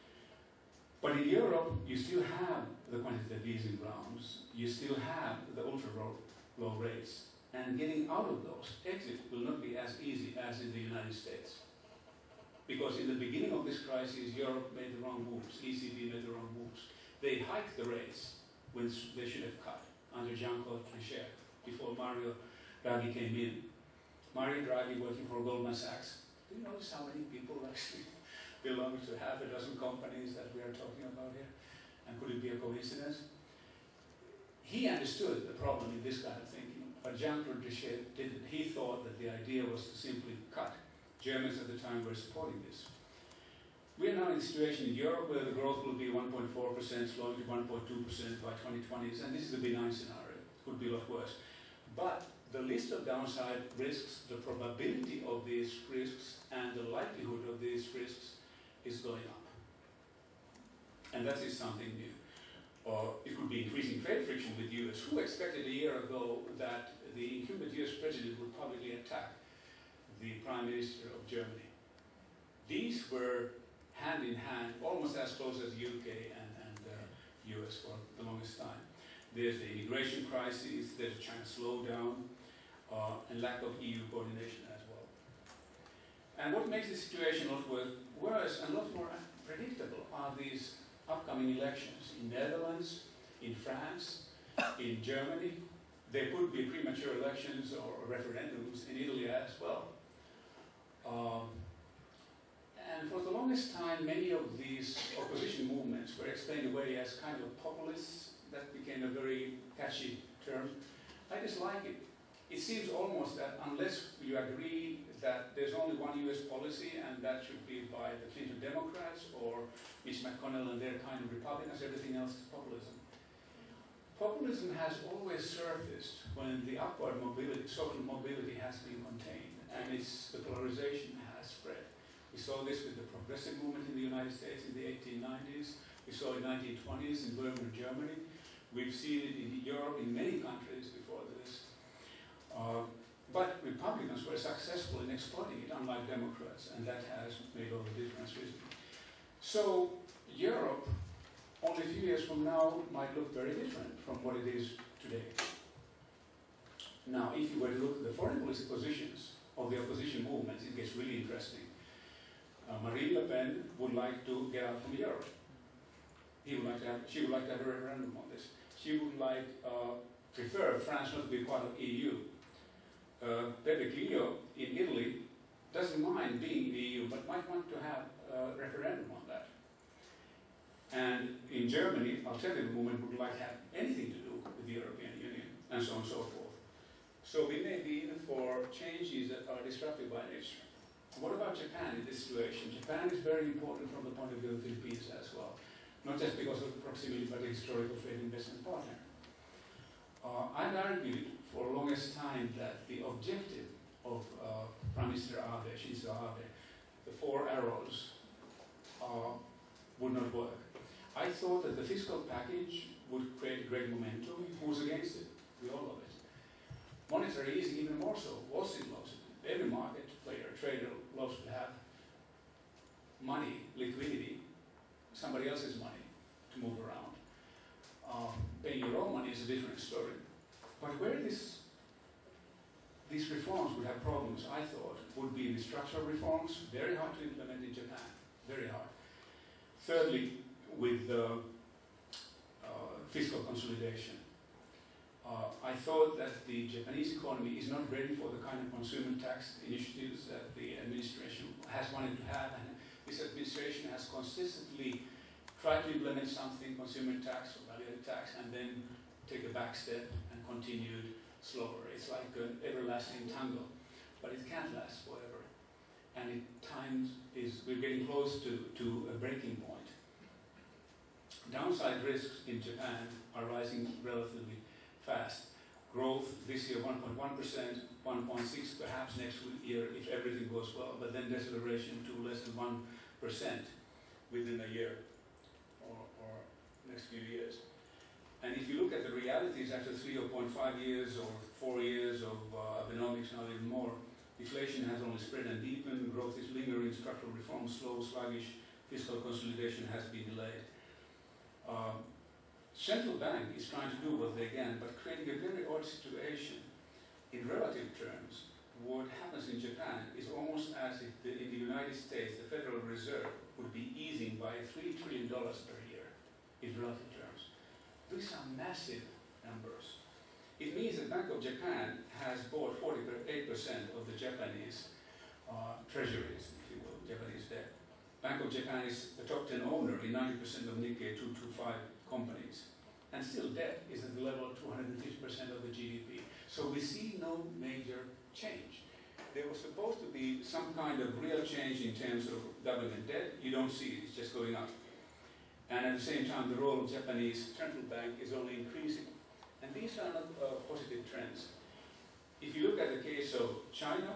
But in Europe, you still have the quantitative easing rounds, you still have the ultra low, low rates, and getting out of those, exit will not be as easy as in the United States. Because in the beginning of this crisis, Europe made the wrong moves, E C B made the wrong moves. They hiked the rates when they should have cut under Jean-Claude Trichet before Mario Draghi came in. Mario Draghi working for Goldman Sachs. Do you notice how many people actually belong to half a dozen companies that we are talking about here? And could it be a coincidence? He understood the problem in this kind of thinking, but Jean-Claude Trichet didn't. He thought that the idea was to simply cut. Germans at the time were supporting this. We are now in a situation in Europe where the growth will be one point four percent, slowing to one point two percent by twenty twenty, and this is a benign scenario. It could be a lot worse. But the list of downside risks, the probability of these risks, and the likelihood of these risks is going up. And that is something new. Or it could be increasing trade friction with the U S. Who expected a year ago that the incumbent U S president would publicly attack the Prime Minister of Germany? These were hand in hand, almost as close as U K and, and uh, U S for the longest time. There's the immigration crisis, there's a China slowdown, uh, and lack of E U coordination as well. And what makes the situation a lot worse and a lot more predictable are these upcoming elections in Netherlands, in France, in Germany. There could be premature elections or referendums in Italy as well. Um, and for the longest time, many of these opposition movements were explained away as kind of populists. That became a very catchy term. I dislike it. It seems almost that unless you agree that there's only one U S policy and that should be by the Clinton Democrats or Mitch McConnell and their kind of Republicans, everything else is populism. Populism has always surfaced when the upward mobility, social mobility has been contained and it's, the polarization has spread. We saw this with the progressive movement in the United States in the eighteen nineties. We saw it in the nineteen twenties in Berlin, Germany. We've seen it in Europe, in many countries before this. Uh, but Republicans were successful in exploiting it, unlike Democrats, and that has made all the difference recently. So Europe, only a few years from now, might look very different from what it is today. Now, if you were to look at the foreign policy positions of the opposition movements, it gets really interesting. Uh, Marine Le Pen would like to get out from Europe. He would like to have, she would like to have a referendum on this. She would like, uh, prefer France not to be part of E U. Uh, Pepe Grillo in Italy doesn't mind being in the E U, but might want to have a referendum on that. And in Germany, alternative movement would like to have anything to do with the European Union, and so on and so forth. So we may be in for changes that are disruptive by nature. What about Japan in this situation? Japan is very important from the point of view of the Philippines as well. Not just because of the proximity, but the historical trade investment partner. Uh, I've argued for the longest time that the objective of uh, Prime Minister Abe, Shinzo Abe, the four arrows, uh, would not work. I thought that the fiscal package would create great momentum. Who's against it? We all love it. Monetary easing even more so. Wall Street loves it. Every market player, trader loves to have money, liquidity, somebody else's money to move around. Um, paying your own money is a different story. But where this, these reforms would have problems, I thought, would be the structural reforms, very hard to implement in Japan, very hard. Thirdly, with the uh, fiscal consolidation. Uh, I thought that the Japanese economy is not ready for the kind of consumer tax initiatives that the administration has wanted to have, and this administration has consistently tried to implement something, consumer tax or value-added tax, and then take a back step and continued slower. It's like an everlasting tango, but it can't last forever. And at times is we're getting close to, to a breaking point. Downside risks in Japan are rising relatively fast. Growth this year one point one percent, one point six perhaps next year if everything goes well, but then deceleration to less than one percent within a year or, or next few years. And if you look at the realities after three point five years or four years of uh, Abenomics, now even more, inflation has only spread and deepened, growth is lingering, structural reform slow, sluggish, fiscal consolidation has been delayed. Uh, Central bank is trying to do what they can, but creating a very odd situation. In relative terms, what happens in Japan is almost as if the, in the United States, the Federal Reserve would be easing by three trillion dollars per year in relative terms. These are massive numbers. It means that Bank of Japan has bought forty-eight percent of the Japanese uh, treasuries, if you will, Japanese debt. Bank of Japan is the top ten owner in ninety percent of Nikkei two twenty-five companies, and still debt is at the level of two hundred fifty percent of the G D P. So we see no major change. There was supposed to be some kind of real change in terms of government debt. You don't see it, it's just going up. And at the same time, the role of Japanese central bank is only increasing. And these are not uh, positive trends. If you look at the case of China,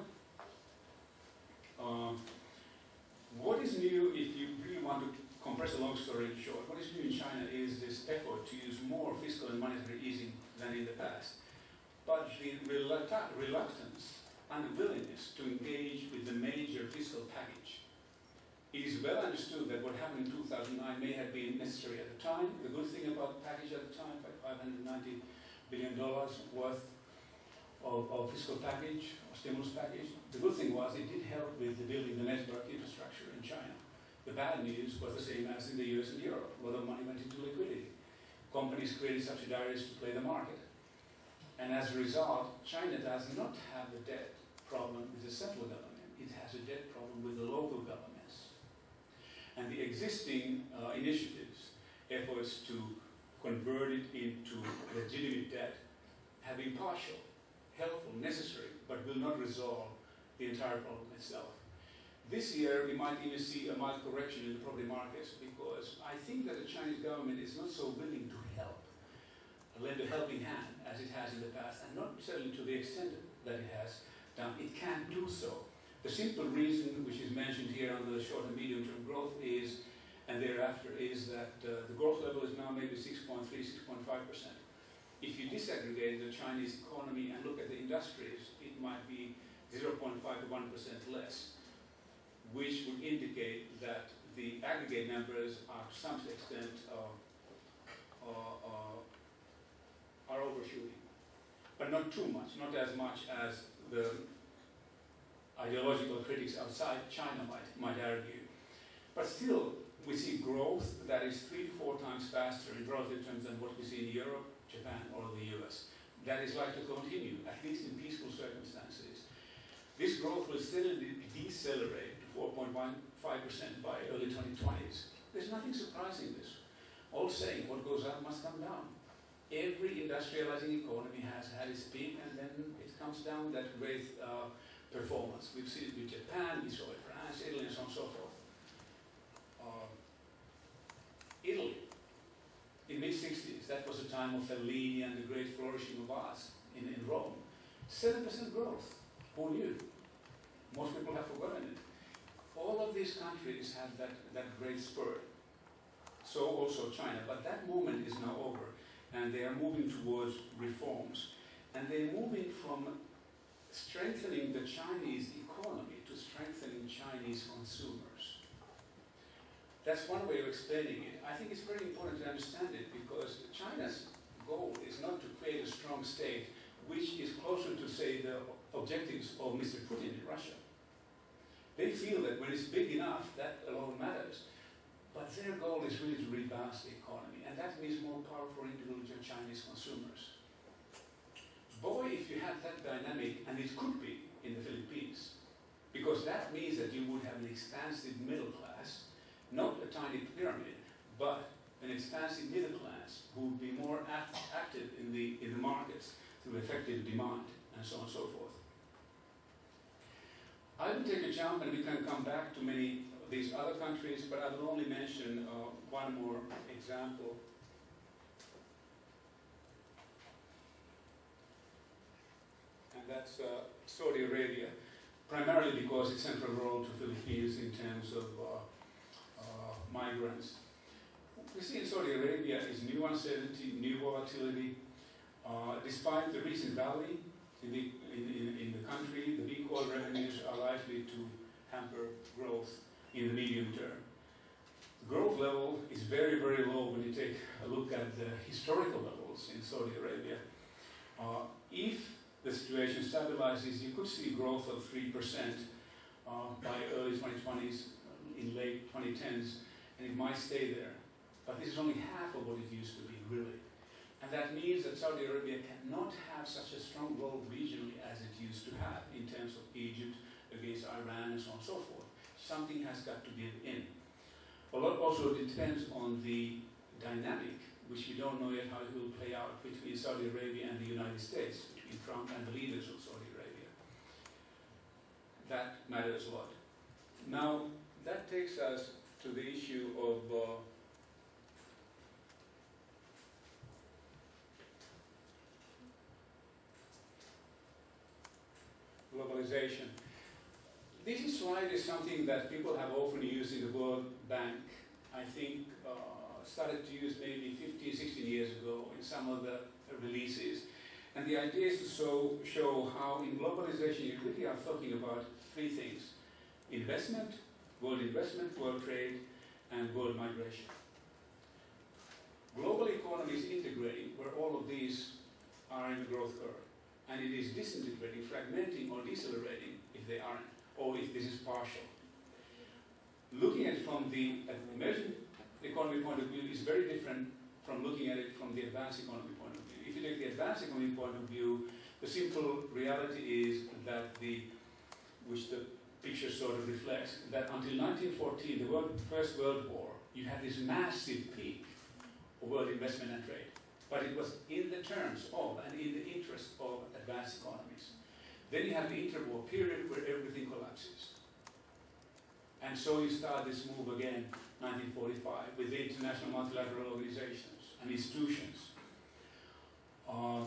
uh, what is new, if you really want to compress a long story short, what is new in China is this effort to use more fiscal and monetary easing than in the past. But the reluct- reluctance and willingness to engage with the major fiscal package. It is well understood that what happened in two thousand nine may have been necessary at the time. The good thing about the package at the time, five hundred ninety billion dollars worth of, of fiscal package, or stimulus package, the good thing was it did help with the building the network infrastructure in China. The bad news was the same as in the U S and Europe. A lot of money went into liquidity. Companies created subsidiaries to play the market. And as a result, China does not have the debt problem with the central government. It has a debt problem with the local governments. And the existing uh, initiatives, efforts to convert it into legitimate debt, have been partial, helpful, necessary, but will not resolve the entire problem itself. This year, we might even see a mild correction in the property markets because I think that the Chinese government is not so willing to help, lend a helping hand as it has in the past, and not necessarily to the extent that it has done. It can't do so. The simple reason, which is mentioned here under the short and medium-term growth, is, and thereafter, is that uh, the growth level is now maybe six point three, six point five percent. If you disaggregate the Chinese economy and look at the industries, it might be zero point five to one percent less, which would indicate that the aggregate numbers are to some extent uh, uh, uh, are overshooting, but not too much, not as much as the ideological critics outside China might, might argue. But still, we see growth that is three to four times faster in relative terms than what we see in Europe, Japan, or the U S. That is likely to continue, at least in peaceful circumstances. This growth will still decelerate to four point one five percent by early twenty twenties. There's nothing surprising in this. All saying what goes up must come down. Every industrializing economy has had its peak and then it comes down that great uh, performance. We've seen it with Japan, we saw it in France, Italy, and so on and so forth. Uh, Italy, in the mid sixties, that was the time of Fellini and the great flourishing of arts in, in Rome. seven percent growth. Who knew? Most people have forgotten it. All of these countries had that, that great spurt. So also China. But that moment is now over. And they are moving towards reforms. And they're moving from strengthening the Chinese economy to strengthening Chinese consumers. That's one way of explaining it. I think it's very important to understand it because China's goal is not to create a strong state which is closer to, say, the objectives of Mister Putin in Russia. They feel that when it's big enough, that alone matters. But their goal is really to rebalance the economy, and that means more powerful individual Chinese consumers. Boy, if you had that dynamic, and it could be in the Philippines, because that means that you would have an expansive middle class, not a tiny pyramid, but an expansive middle class who would be more act active in the, in the markets through effective demand, and so on and so forth. I will take a jump and we can come back to many of these other countries, but I will only mention uh, one more example. And that's uh, Saudi Arabia, primarily because its central role to Philippines in terms of uh, uh, migrants. We see in Saudi Arabia is new uncertainty, new volatility. Uh, despite the recent rally in the, in, in, in the country, the big oil revenues are likely to hamper growth in the medium term. The growth level is very, very low when you take a look at the historical levels in Saudi Arabia. Uh, if the situation stabilizes, you could see growth of three percent uh, by early twenty twenties, in late twenty tens, and it might stay there. But this is only half of what it used to be, really. And that means that Saudi Arabia cannot have such a strong role regionally as it used to have in terms of Egypt against Iran and so on and so forth. Something has got to give in. A lot also depends on the dynamic, which we don't know yet how it will play out between Saudi Arabia and the United States, between Trump and the leaders of Saudi Arabia. That matters a lot. Now, that takes us to the issue of uh, globalization. This slide is something that people have often used in the World Bank. I think uh, started to use maybe fifteen, sixteen years ago in some of the releases. And the idea is to so, show how in globalization you really are talking about three things: investment, world investment, world trade, and world migration. Global economy is integrating where all of these are in the growth curve. And it is disintegrating, fragmenting, or decelerating if they aren't, or if this is partial. Looking at it from the emerging economy point of view is very different from looking at it from the advanced economy point of view. If you take the advanced economy point of view, the simple reality is that the, which the picture sort of reflects, that until nineteen fourteen, the world, First World War, you had this massive peak of world investment and trade. But it was in the terms of and in the interest of advanced economies. Then you have the interwar period where everything collapses. And so you start this move again, nineteen forty-five, with the international multilateral organizations and institutions. Um,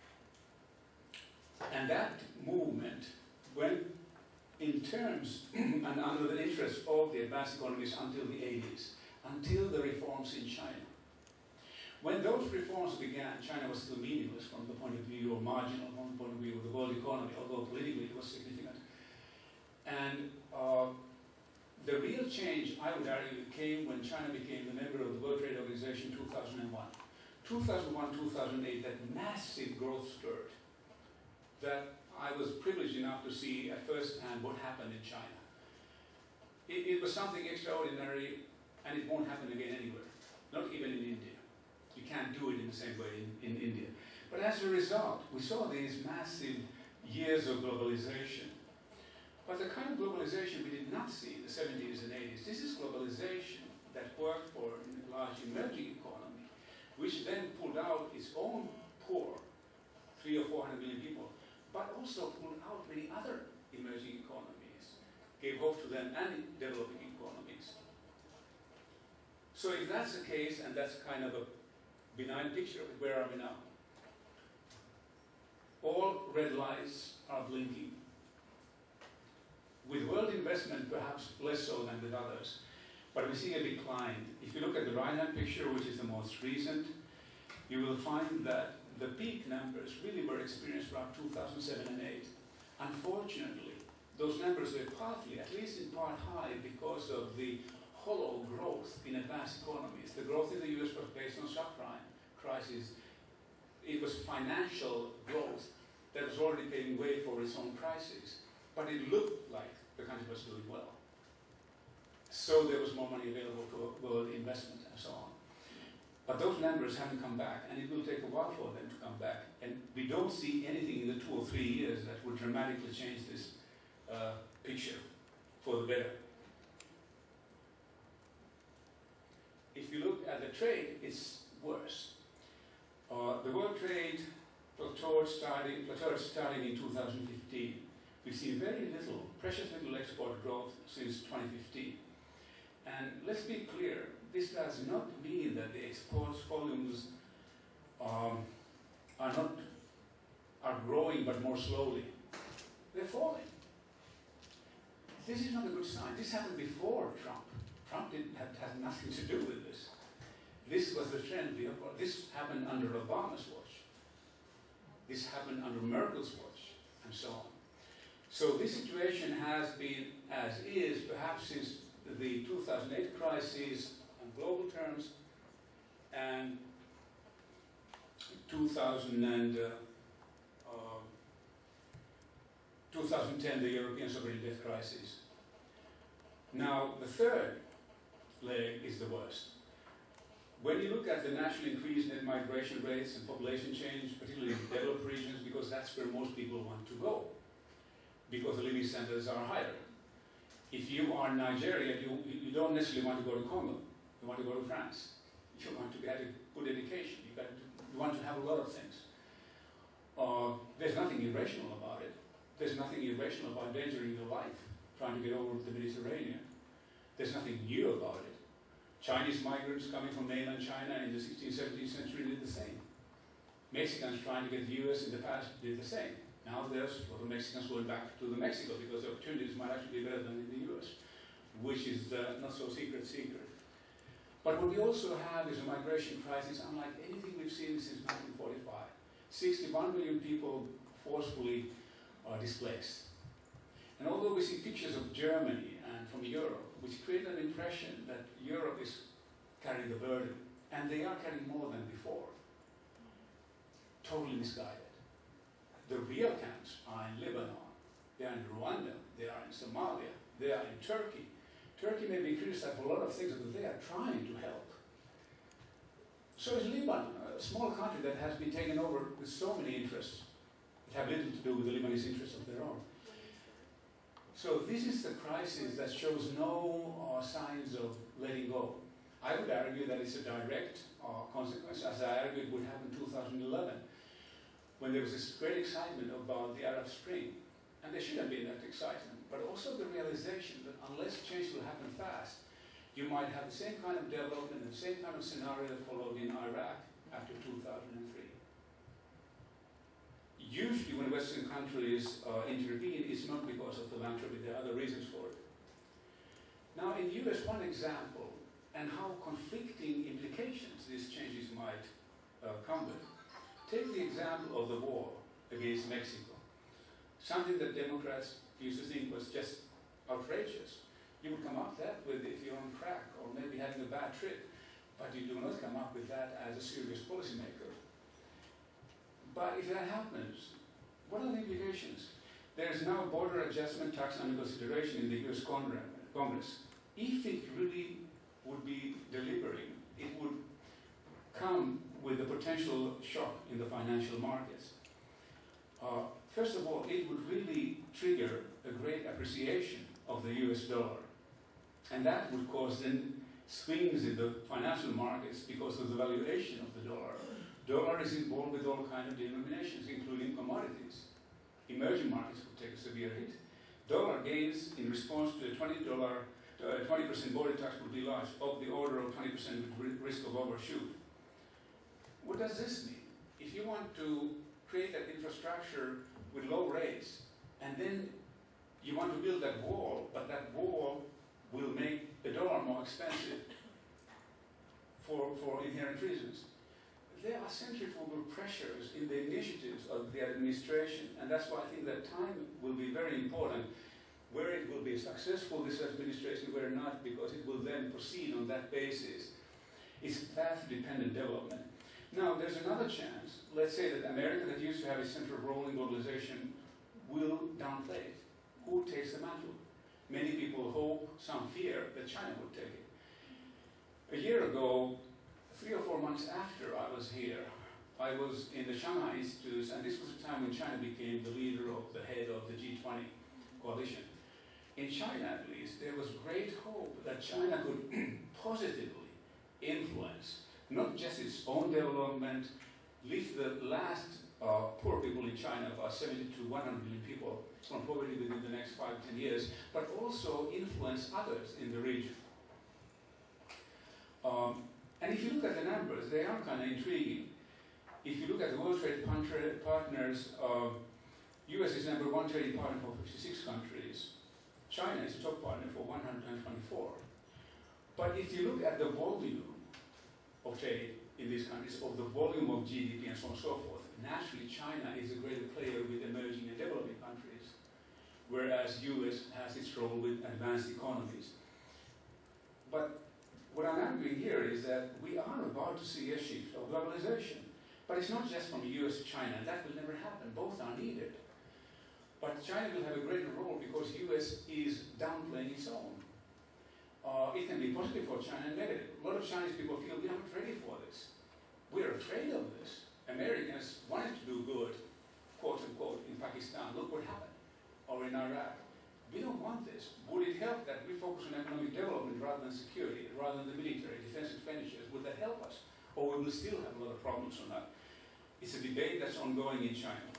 and that movement went in terms and under the interest of the advanced economies until the eighties, until the reforms in China. When those reforms began, China was still meaningless from the point of view, or marginal from the point of view of the world economy, although politically it was significant. And uh, the real change, I would argue, came when China became the member of the World Trade Organization in two thousand one. two thousand one, two thousand eight, that massive growth spurt that I was privileged enough to see at first hand what happened in China. It, it was something extraordinary, and it won't happen again anywhere, not even in India. You can't do it in the same way in, in India. But as a result, we saw these massive years of globalization. But the kind of globalization we did not see in the seventies and eighties, this is globalization that worked for a large emerging economy, which then pulled out its own poor, three or four hundred million people, but also pulled out many other emerging economies, gave hope to them and developing economies. So if that's the case, and that's kind of a benign picture of it, where are we now? All red lights are blinking. With world investment, perhaps less so than with others, but we see a decline. If you look at the right-hand picture, which is the most recent, you will find that the peak numbers really were experienced around two thousand seven and eight. Unfortunately, those numbers were partly, at least in part, high because of the hollow growth in advanced economies. The growth in the U S was based on subprime crisis. It was financial growth that was already paving way for its own crisis. But it looked like the country was doing well. So there was more money available for world investment and so on. But those numbers haven't come back, and it will take a while for them to come back. And we don't see anything in the two or three years that would dramatically change this uh, picture for the better. If you look at the trade, it's worse. Uh, the world trade plateaued starting, plateaued starting in two thousand fifteen. We've seen very little, precious little export growth since twenty fifteen. And let's be clear, this does not mean that the exports volumes um, are not are growing but more slowly. They're falling. This is not a good sign. This happened before Trump. Trump didn't have, had nothing to do with this. This was the trend. This happened under Obama's watch. This happened under Merkel's watch, and so on. So this situation has been as is, perhaps since the two thousand eight crisis on global terms, and two thousand and, uh, uh, two thousand ten, the European sovereign debt crisis. Now, the third leg is the worst. When you look at the national increase in net migration rates and population change, particularly in developed regions, because that's where most people want to go, because the living standards are higher. If you are in Nigeria, you, you don't necessarily want to go to Congo. You want to go to France. You want to get a good education. You, got to, you want to have a lot of things. Uh, there's nothing irrational about it. There's nothing irrational about endangering your life, trying to get over the Mediterranean. There's nothing new about it. Chinese migrants coming from mainland China in the sixteenth, seventeenth century did the same. Mexicans trying to get the U S in the past did the same. Now there's a lot of Mexicans going back to the Mexico because the opportunities might actually be better than in the U S, which is uh, not so secret secret. But what we also have is a migration crisis unlike anything we've seen since nineteen forty-five. sixty-one million people forcefully uh, displaced. And although we see pictures of Germany and from Europe, which create an impression that Europe is carrying the burden, and they are carrying more than before, totally misguided. The real camps are in Lebanon, they are in Rwanda, they are in Somalia, they are in Turkey. Turkey may be criticized for a lot of things, but they are trying to help. So is Lebanon, a small country that has been taken over with so many interests that have little to do with the Lebanese interests of their own. So this is the crisis that shows no uh, signs of letting go. I would argue that it's a direct uh, consequence, as I argued would happen in two thousand eleven, when there was this great excitement about the Arab Spring. And there should have been that excitement, but also the realization that unless change will happen fast, you might have the same kind of development and the same kind of scenario that followed in Iraq after two thousand three. Usually when Western countries uh, intervene, it's not because of philanthropy, there are other reasons for it. Now in the U S, one example, and how conflicting implications these changes might uh, come with. Take the example of the war against Mexico. Something that Democrats used to think was just outrageous. You would come up that with if you're on crack or maybe having a bad trip, but you do not come up with that as a serious policymaker. But if that happens, What are the implications? There is now border adjustment tax under consideration in the U S Congress. If it really would be delivering, it would come with a potential shock in the financial markets. Uh, first of all, it would really trigger a great appreciation of the U S dollar. And that would cause then swings in the financial markets because of the valuation of the dollar. Dollar is involved with all kinds of denominations, including commodities. Emerging markets would take a severe hit. Dollar gains in response to a twenty percent border tax would be large, of the order of twenty percent with risk of overshoot. What does this mean? If you want to create that infrastructure with low rates, and then you want to build that wall, but that wall will make the dollar more expensive for, for inherent reasons. There are centrifugal pressures in the initiatives of the administration, and that's why I think that time will be very important, where it will be successful, this administration, where not, because it will then proceed on that basis. It's path-dependent development. Now, there's another chance. Let's say that America, that used to have a central role in globalization, will downplay it. Who takes the mantle? Many people hope, some fear, that China would take it. A year ago, three or four months after I was here, I was in the Shanghai Institutes, and this was the time when China became the leader of the head of the G twenty coalition. In China, at least, there was great hope that China could positively influence not just its own development, lift the last uh, poor people in China, about seventy to one hundred million people, from poverty within the next five to ten years, but also influence others in the region. Um, and if you look at the numbers, they are kind of intriguing. If you look at the World Trade Partners, uh, U S is number one trading partner for fifty-six countries. China is the top partner for one hundred twenty-four. But if you look at the volume of trade in these countries, of the volume of G D P and so on and so forth, naturally China is a greater player with emerging and developing countries, whereas U S has its role with advanced economies. But what I'm arguing here is that we are about to see a shift of globalization. But it's not just from the U S to China. That will never happen. Both are needed. But China will have a greater role because U S is downplaying its own. Uh, it can be positive for China and negative. A lot of Chinese people feel we are not ready for this. We're afraid of this. Americans wanted to do good, quote unquote, in Pakistan. Look what happened. Or in Iraq. We don't want this. Would it help that we focus on economic development rather than security, rather than the military, defense expenditures? Would that help us? Or will we still have a lot of problems on that? It's a debate that's ongoing in China.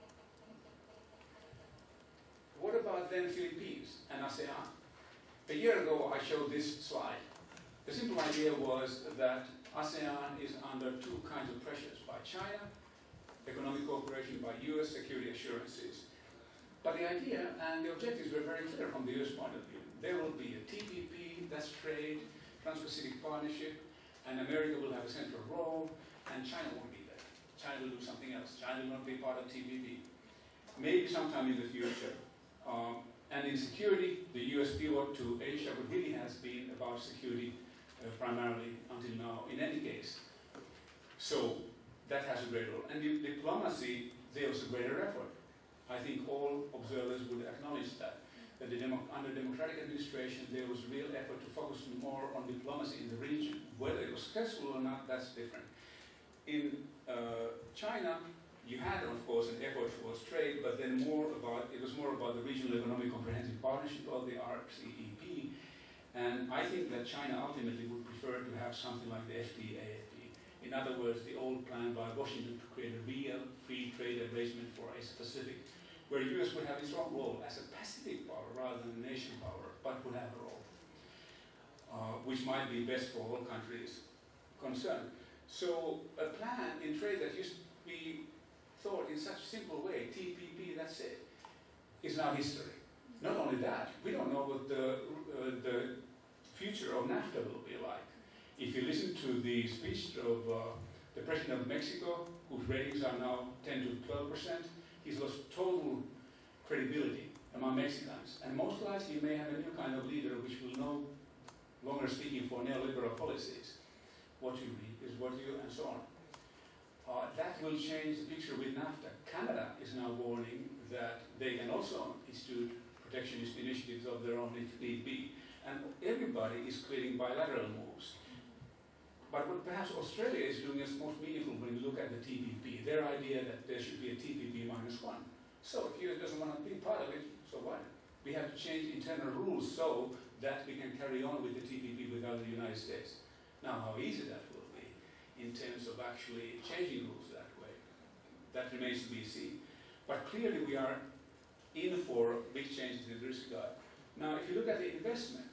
What about then Philippines and ASEAN? A year ago, I showed this slide. The simple idea was that ASEAN is under two kinds of pressures, by China, economic cooperation, by U S security assurances. But the idea and the objectives were very clear from the U S point of view. There will be a T P P, that's trade, Trans-Pacific Partnership, and America will have a central role, and China won't be there. China will do something else. China will not be part of T P P. Maybe sometime in the future. Um, and in security, the U S pivot to Asia, what really has been about security uh, primarily until now, in any case. So that has a great role. And in diplomacy, there was a greater effort. I think all observers would acknowledge that. That the demo under democratic administration, there was real effort to focus more on diplomacy in the region. Whether it was successful or not, that's different. In uh, China, you had, of course, an effort towards trade, but then more about, it was more about the Regional Economic Comprehensive Partnership, or the R C E P. And I think that China ultimately would prefer to have something like the F T A F P. In other words, the old plan by Washington to create a real free trade arrangement for Asia-Pacific, where the U S would have its own role as a Pacific power rather than a nation power, but would have a role, uh, which might be best for all countries concerned. So a plan in trade that used to be thought in such a simple way, T P P, that's it, is now history. Not only that, we don't know what the, uh, the future of NAFTA will be like. If you listen to the speech of uh, the President of Mexico, whose ratings are now ten to twelve percent, he's lost total credibility among Mexicans. And most likely you may have a new kind of leader which will no longer speaking for neoliberal policies. What you read is what you, and so on. Uh, that will change the picture with NAFTA. Canada is now warning that they can also institute protectionist initiatives of their own if need be. And everybody is creating bilateral moves. But what perhaps Australia is doing is most meaningful when you look at the T P P, their idea that there should be a T P P minus one. So if U S doesn't want to be part of it, so what? We have to change internal rules so that we can carry on with the T P P without the United States. Now, how easy that will be in terms of actually changing rules that way, that remains to be seen. But clearly we are in for big changes in the risk guide. Now, if you look at the investment,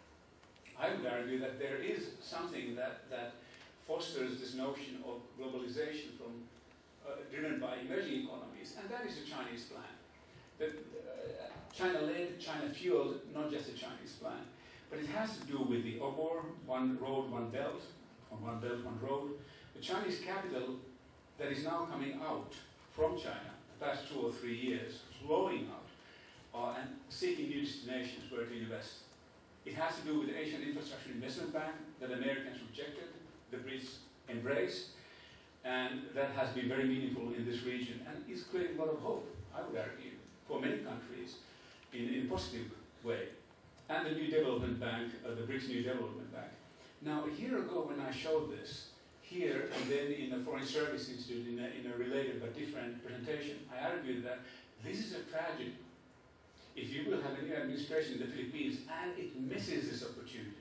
I would argue that there is something that, that fosters this notion of globalization from, uh, driven by emerging economies, and that is the Chinese plan. The, uh, China-led, China-fueled, not just the Chinese plan. But it has to do with the O B O R, one road, one belt, or one belt, one road. The Chinese capital that is now coming out from China, the past two or three years, flowing out, uh, and seeking new destinations where to invest. It has to do with the Asian Infrastructure Investment Bank that Americans rejected, the Brits embraced, and that has been very meaningful in this region, and is creating a lot of hope, I would argue, for many countries in, in a positive way. And the New Development Bank, uh, the BRICS New Development Bank. Now, a year ago when I showed this, here and then in the Foreign Service Institute, in a, in a related but different presentation, I argued that this is a tragedy. If you will have a new administration in the Philippines and it misses this opportunity,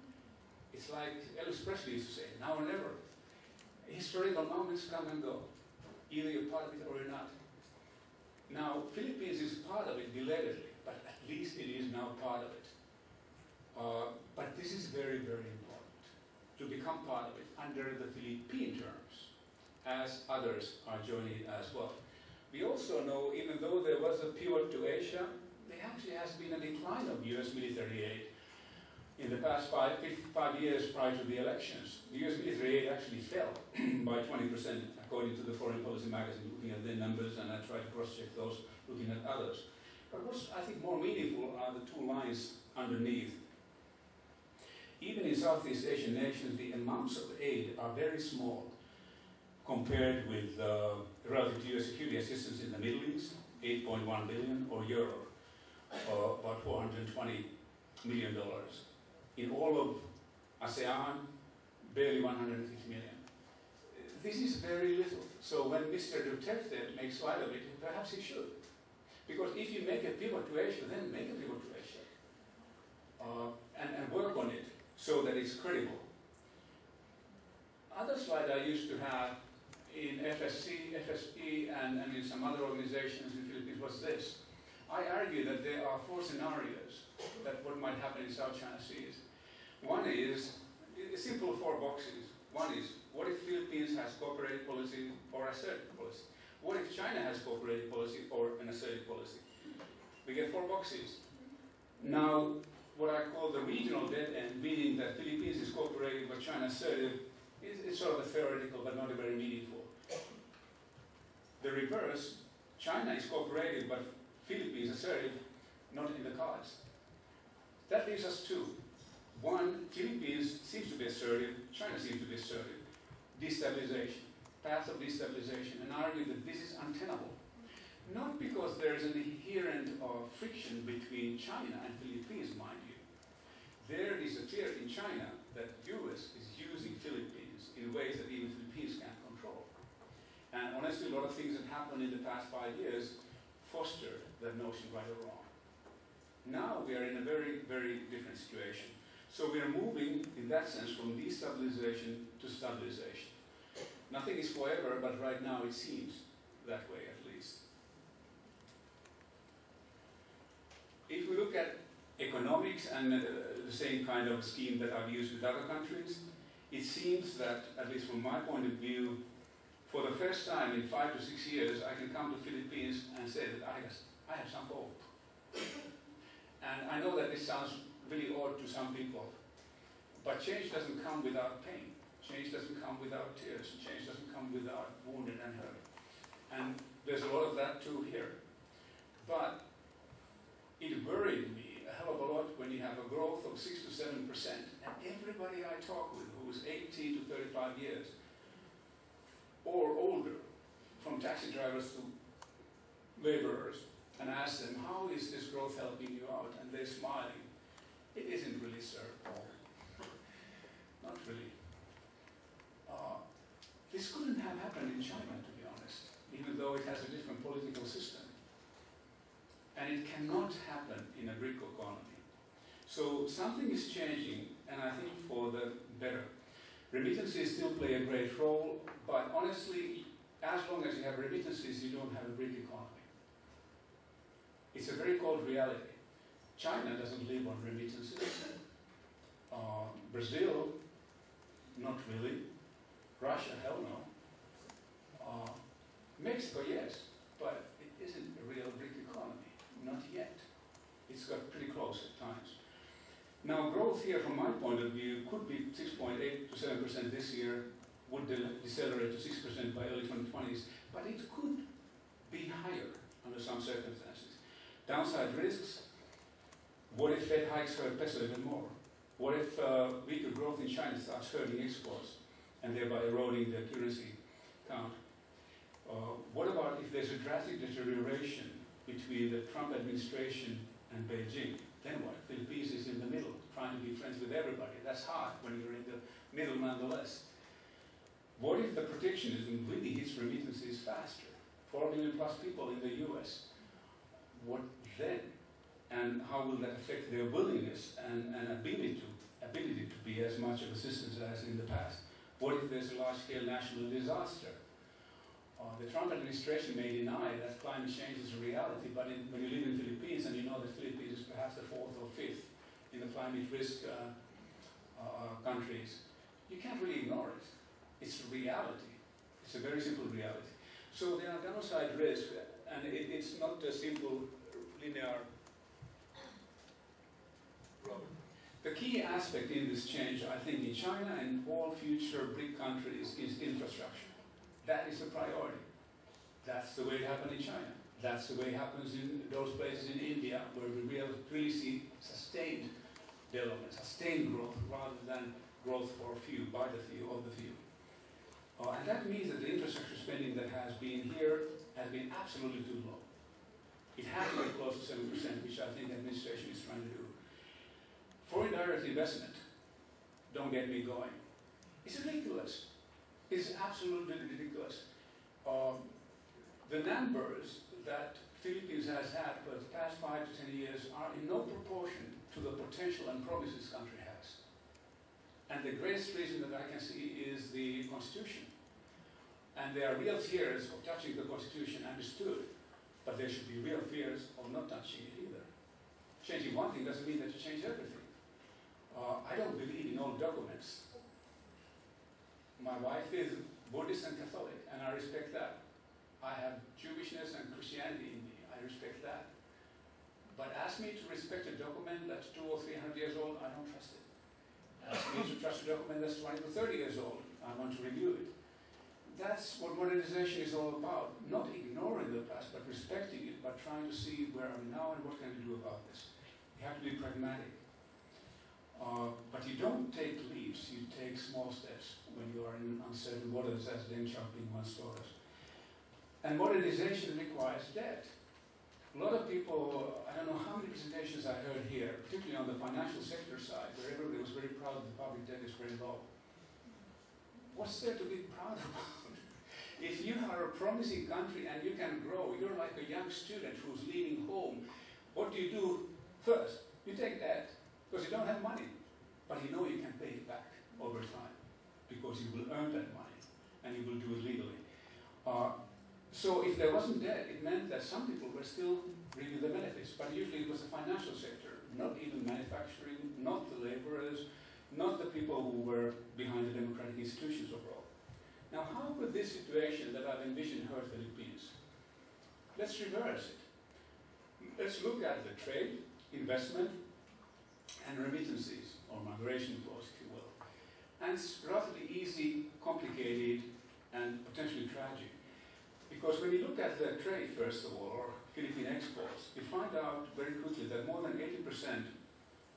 it's like Elvis Presley used to say, now or never. Historical moments come and go. Either you're part of it or you're not. Now, Philippines is part of it belatedly, but at least it is now part of it. Uh, but this is very, very important, to become part of it under the Philippine terms, as others are joining it as well. We also know, even though there was a pivot to Asia, there actually has been a decline of U S military aid in the past five, five years prior to the elections. The U S military aid actually fell by twenty percent, according to the Foreign Policy magazine, looking at their numbers, and I tried to cross-check those, looking at others. But what's, I think, more meaningful are the two lines underneath. Even in Southeast Asian nations, the amounts of aid are very small compared with uh, relative to U S security assistance in the Middle East, eight point one billion, or Europe, uh, about four hundred twenty million dollars. In all of ASEAN, barely one hundred fifty million. This is very little. So when Mister Duterte makes light of it, perhaps he should. Because if you make a pivot to Asia, then make a pivot to Asia. Uh, and, and work on it so that it's credible. Other slide I used to have in F S C, F S P, and, and in some other organizations in the Philippines was this. I argue that there are four scenarios that what might happen in South China Seas. One is, simple four boxes. One is, what if Philippines has cooperative policy or assertive policy? What if China has cooperative policy or an assertive policy? We get four boxes. Now, what I call the regional dead end, meaning that Philippines is cooperative but China assertive, is, is sort of a theoretical but not a very meaningful. The reverse, China is cooperative but Philippines assertive, not in the cards. That leaves us two. One, Philippines seems to be assertive, China seems to be assertive. Destabilization, path of destabilization, and I argue that this is untenable. Not because there is an inherent uh, friction between China and Philippines, mind you. There is a fear in China that U S is using Philippines in ways that even Philippines can't control. And honestly, a lot of things that happened in the past five years fostered that notion right or wrong. Now we are in a very, very different situation. So we are moving, in that sense, from destabilization to stabilization. Nothing is forever, but right now it seems that way at least. If we look at economics and uh, the same kind of scheme that I've used with other countries, it seems that, at least from my point of view, for the first time in five to six years, I can come to Philippines and say that I, has, I have some hope. And I know that this sounds really odd to some people, but change doesn't come without pain. Change doesn't come without tears. Change doesn't come without wounded and hurt. And there's a lot of that too here. But it worried me a hell of a lot when you have a growth of six to seven percent, and everybody I talk with who's eighteen to thirty-five years, or from taxi drivers to laborers and ask them, how is this growth helping you out? And they're smiling. It isn't really, sir, Paul. Not really. Uh, this couldn't have happened in China, to be honest, even though it has a different political system. And it cannot happen in a Greek economy. So something is changing, and I think for the better. Remittances still play a great role, but honestly, as long as you have remittances, you don't have a Greek economy. It's a very cold reality. China doesn't live on remittances. Uh, Brazil, not really. Russia, hell no. Uh, Mexico, yes, but it isn't a real Greek economy, not yet. It's got pretty close at times. Now, growth here, from my point of view, could be six point eight to seven percent this year, would de decelerate to six percent by early twenty twenties, but it could be higher under some circumstances. Downside risks: what if Fed hikes hurt peso even more? What if uh, weaker growth in China starts hurting exports and thereby eroding the currency count? Uh, what about if there's a drastic deterioration between the Trump administration and Beijing? Then what? Philippines is in the middle, trying to be friends with everybody. That's hard when you're in the middle nonetheless. What if the protectionism really hits remittances faster? Four million plus people in the U S. What then? And how will that affect their willingness and, and ability, to, ability to be as much of assistance as in the past? What if there's a large-scale national disaster? Uh, the Trump administration may deny that climate change is a reality, but in, when you live in the Philippines and you know that Philippines is perhaps the fourth or fifth in the climate risk uh, uh, countries, you can't really ignore it. It's a reality. It's a very simple reality. So there are downside risks, and it, it's not a simple linear. Robert. The key aspect in this change, I think, in China and all future BRIC countries is infrastructure. That is a priority. That's the way it happened in China. That's the way it happens in those places in India where we really, really see sustained development, sustained growth, rather than growth for a few, by the few, of the few. Uh, and that means that the infrastructure spending that has been here has been absolutely too low. It has to be close to seven percent, which I think the administration is trying to do. Foreign direct investment, don't get me going. It's ridiculous. It's absolutely ridiculous. Um, the numbers that Philippines has had for the past five to ten years are in no proportion to the potential and promise this country has. And the greatest reason that I can see is the Constitution. And there are real fears of touching the Constitution, understood, but there should be real fears of not touching it either. Changing one thing doesn't mean that you change everything. Uh, I don't believe in old documents. My wife is Buddhist and Catholic, and I respect that. I have Jewishness and Christianity in me. I respect that. But ask me to respect a document that's two or three hundred years old, I don't trust it. Ask me to trust a document that's twenty to thirty years old, I want to review it. That's what modernization is all about. Not ignoring the past, but respecting it, but trying to see where are we now and what can we do about this. You have to be pragmatic. Uh, but you don't take leaps, you take small steps when you are in uncertain waters, as Deng Xiaoping once taught us. And modernization requires debt. A lot of people, I don't know how many presentations I heard here, particularly on the financial sector side, where everybody was very proud that the public debt is very low. What's there to be proud about? If you are a promising country and you can grow, you're like a young student who's leaving home, what do you do first? You take debt. Because you don't have money, but you know you can pay it back over time because you will earn that money and you will do it legally. Uh, so if there wasn't debt, it meant that some people were still reaping the benefits, but usually it was the financial sector, not even manufacturing, not the laborers, not the people who were behind the democratic institutions overall. Now, how could this situation that I've envisioned hurt the Philippines? Let's reverse it. Let's look at the trade, investment, and remittances, or migration flows, if you will. And it's relatively easy, complicated, and potentially tragic. Because when you look at the trade, first of all, or Philippine exports, you find out very quickly that more than eighty percent,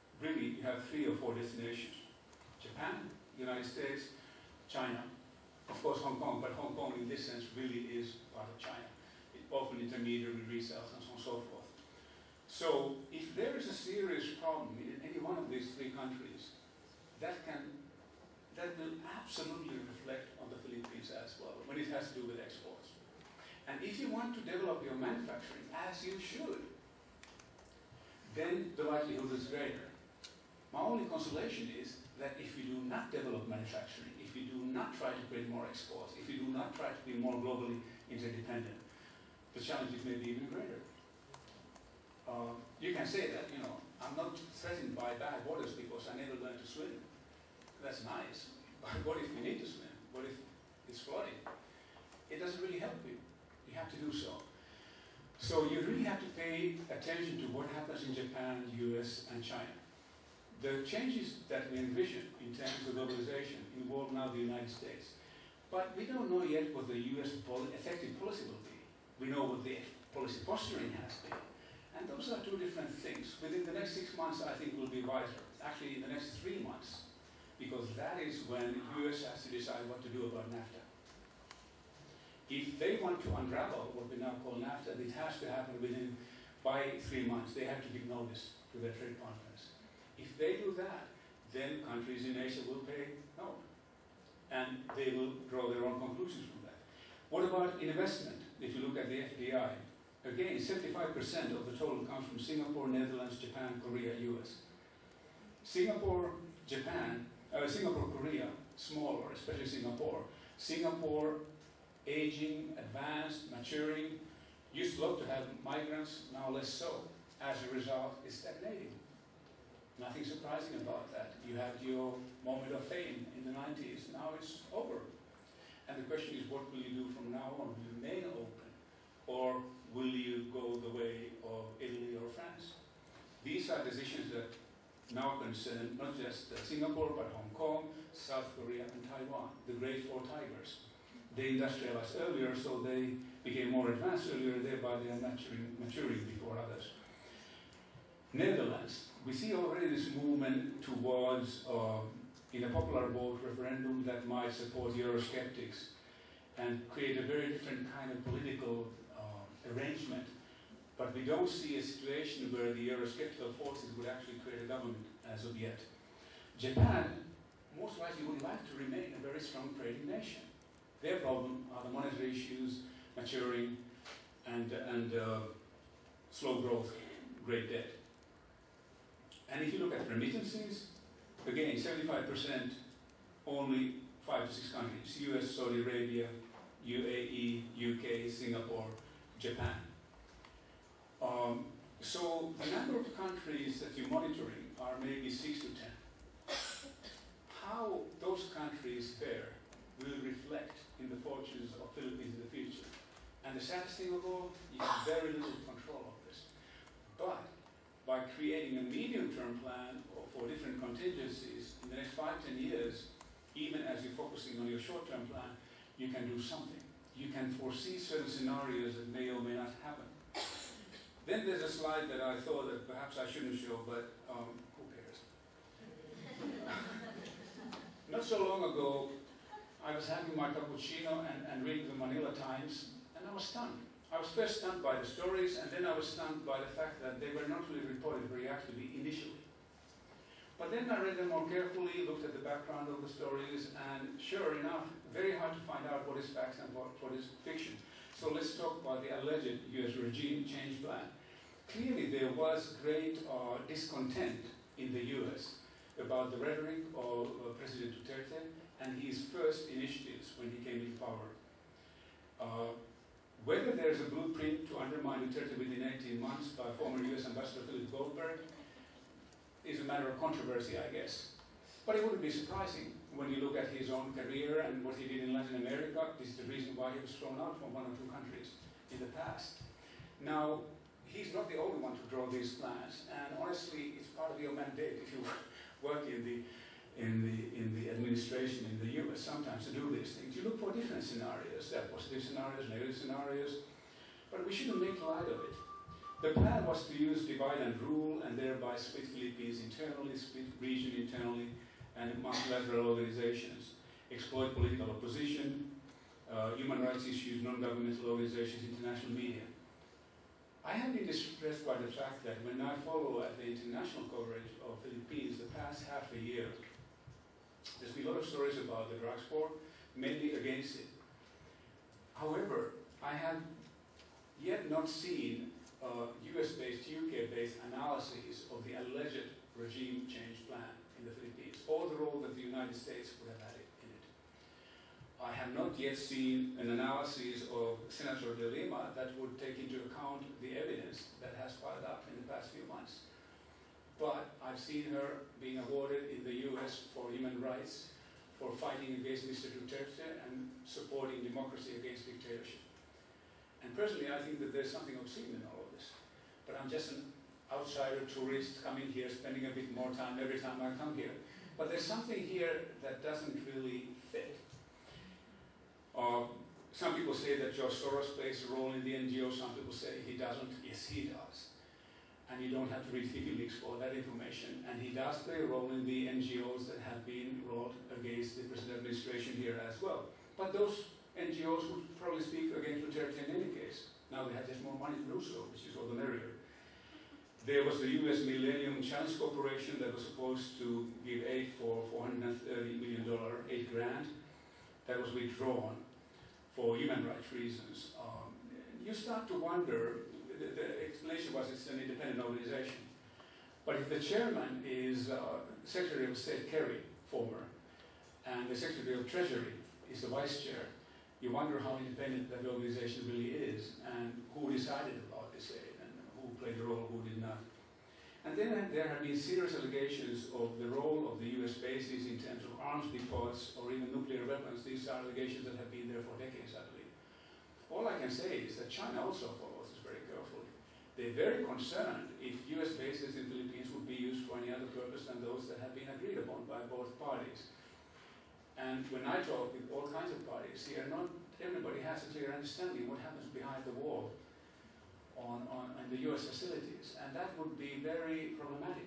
really, you have three or four destinations. Japan, United States, China, of course Hong Kong, but Hong Kong in this sense really is part of China. It often intermediary resells and so on and so forth. So if there is a serious problem in any one of these three countries, that can that will absolutely reflect on the Philippines as well when it has to do with exports. And if you want to develop your manufacturing, as you should, then the likelihood is greater. My only consolation is that if you do not develop manufacturing, if you do not try to create more exports, if you do not try to be more globally interdependent, the challenges may be even greater. Uh, you can say that, you know, I'm not threatened by bad waters because I never learned to swim. That's nice, but what if you need to swim? What if it's flooding? It doesn't really help you. You have to do so. So you really have to pay attention to what happens in Japan, U S, and China. The changes that we envision in terms of globalization involve now the United States. But we don't know yet what the U S pol effective policy will be. We know what the policy posturing has been. And those are two different things. Within the next six months, I think we'll be wiser. Actually, in the next three months, because that is when the U S has to decide what to do about NAFTA. If they want to unravel what we now call NAFTA, it has to happen within, by three months. They have to give notice to their trade partners. If they do that, then countries in Asia will pay note. And they will draw their own conclusions from that. What about investment? If you look at the F D I, again, seventy-five percent of the total comes from Singapore, Netherlands, Japan, Korea, U S. Singapore, Japan, uh, Singapore, Korea, smaller, especially Singapore. Singapore, aging, advanced, maturing, used to love to have migrants, now less so. As a result, it's stagnating. Nothing surprising about that. You had your moment of fame in the nineties, now it's over. And the question is, what will you do from now on? Will you remain open? Or will you go the way of Italy or France? These are decisions that now concern not just uh, Singapore, but Hong Kong, South Korea, and Taiwan, the great four tigers. They industrialized earlier, so they became more advanced earlier, thereby they are maturing, maturing before others. Netherlands, we see already this movement towards, uh, in a popular vote referendum that might support Eurosceptics and create a very different kind of political uh, arrangement. But we don't see a situation where the Eurosceptical forces would actually create a government as of yet. Japan most likely would like to remain a very strong trading nation. Their problem are the monetary issues, maturing, and, and uh, slow growth, great debt. And if you look at remittances, again, seventy-five percent, only five to six countries, U S, Saudi Arabia, U A E, U K, Singapore, Japan. Um, so the number of countries that you're monitoring are maybe six to ten. How those countries fare will reflect in the fortunes of Philippines in the future. And the saddest thing of all, you have very little control of this. But by creating a medium-term plan for different contingencies in the next five, ten years, even as you're focusing on your short-term plan, you can do something. You can foresee certain scenarios that may or may not happen. Then there's a slide that I thought that perhaps I shouldn't show, but um, who cares? Not so long ago, I was having my cappuccino and, and reading the Manila Times, and I was stunned. I was first stunned by the stories, and then I was stunned by the fact that they were not really reported very actively initially. But then I read them more carefully, looked at the background of the stories, and sure enough, very hard to find out what is facts and what, what is fiction. So let's talk about the alleged U S regime change plan. Clearly there was great uh, discontent in the U S about the rhetoric of uh, President Duterte and his first initiatives when he came into power. Uh, whether there's a blueprint to undermine Duterte within eighteen months by former U S Ambassador Philip Goldberg is a matter of controversy, I guess. But it wouldn't be surprising when you look at his own career and what he did in Latin America. This is the reason why he was thrown out from one or two countries in the past. Now, he's not the only one to draw these plans, and honestly, it's part of your mandate if you work in the in the in the administration in the U S sometimes to do these things. You look for different scenarios. There are positive scenarios, negative scenarios, but we shouldn't make light of it. The plan was to use divide and rule and thereby split Philippines internally, split region internally, and multilateral organizations. exploit political opposition, uh, human rights issues, non-governmental organizations, international media. I have been distressed by the fact that when I follow at the international coverage of Philippines the past half a year, there's been a lot of stories about the drugs war, mainly against it. However, I have yet not seen uh, U S-based, U K-based analyses of the alleged regime change plan in the Philippines, or the role that the United States would have had in it. I have not yet seen an analysis of Senator De Lima that would take into account the evidence that has piled up in the past few months. But I've seen her being awarded in the U S for human rights, for fighting against Mister Duterte and supporting democracy against dictatorship. And personally, I think that there's something obscene in all of this. But I'm just an outsider tourist coming here, spending a bit more time every time I come here. But there's something here that doesn't really fit. Uh, some people say that George Soros plays a role in the N G O. Some people say he doesn't. Yes, he does. And you don't have to read WikiLeaks for that information. And he does play a role in the N G Os that have been wrought against the present administration here as well. But those N G Os would probably speak against Duterte in any case. Now they have just more money to do so, which is all the merrier. There was the U S Millennium Challenge Corporation that was supposed to give aid for four hundred thirty million dollars, eight grand. That was withdrawn for human rights reasons. Um, you start to wonder, the, the explanation was it's an independent organization. But if the chairman is uh, Secretary of State Kerry, former, and the Secretary of Treasury is the vice chair, you wonder how independent that organization really is and who decided about this aid and who played a role, who did not. And then there have been serious allegations of the role of the U S bases in terms of arms depots or even nuclear weapons. These are allegations that have been there for decades, I believe. All I can say is that China also follows this very carefully. They're very concerned if U S bases in the Philippines would be used for any other purpose than those that have been agreed upon by both parties. And when I talk with all kinds of parties here, not everybody has a clear understanding what happens behind the wall on, on, on the U S facilities, and that would be very problematic.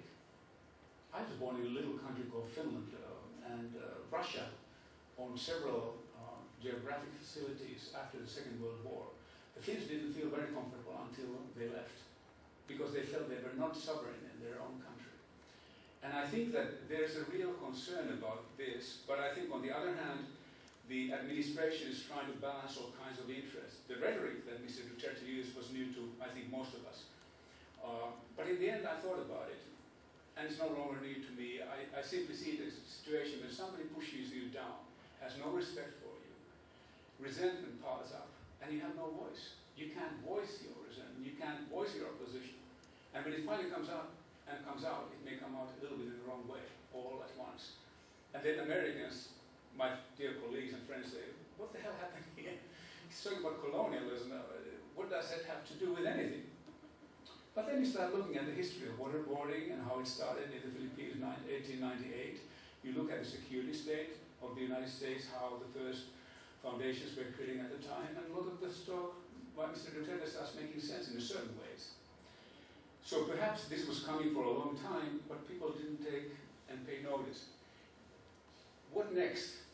I was born in a little country called Finland, uh, and uh, Russia owned several uh, geographic facilities after the Second World War. The Finns didn't feel very comfortable until they left, because they felt they were not sovereign in their own country. And I think that there's a real concern about this, but I think on the other hand, the administration is trying to balance all kinds of interests. The rhetoric that Mister Duterte used was new to, I think, most of us. Uh, but in the end, I thought about it, and it's no longer new to me. I, I simply see it as a situation where somebody pushes you down, has no respect for you, resentment piles up, and you have no voice. You can't voice your resentment, you can't voice your opposition. And when it finally comes out, and comes out, it may come out a little bit in the wrong way, all at once. And then Americans, my dear colleagues and friends, say, what the hell happened here? He's talking about colonialism. What does that have to do with anything? But then you start looking at the history of waterboarding and how it started in the Philippines in eighteen ninety-eight. You look at the security state of the United States, how the first foundations were creating at the time, and a lot of the talk by Mister Duterte starts making sense in certain ways. So perhaps this was coming for a long time, but people didn't take and pay notice. What next?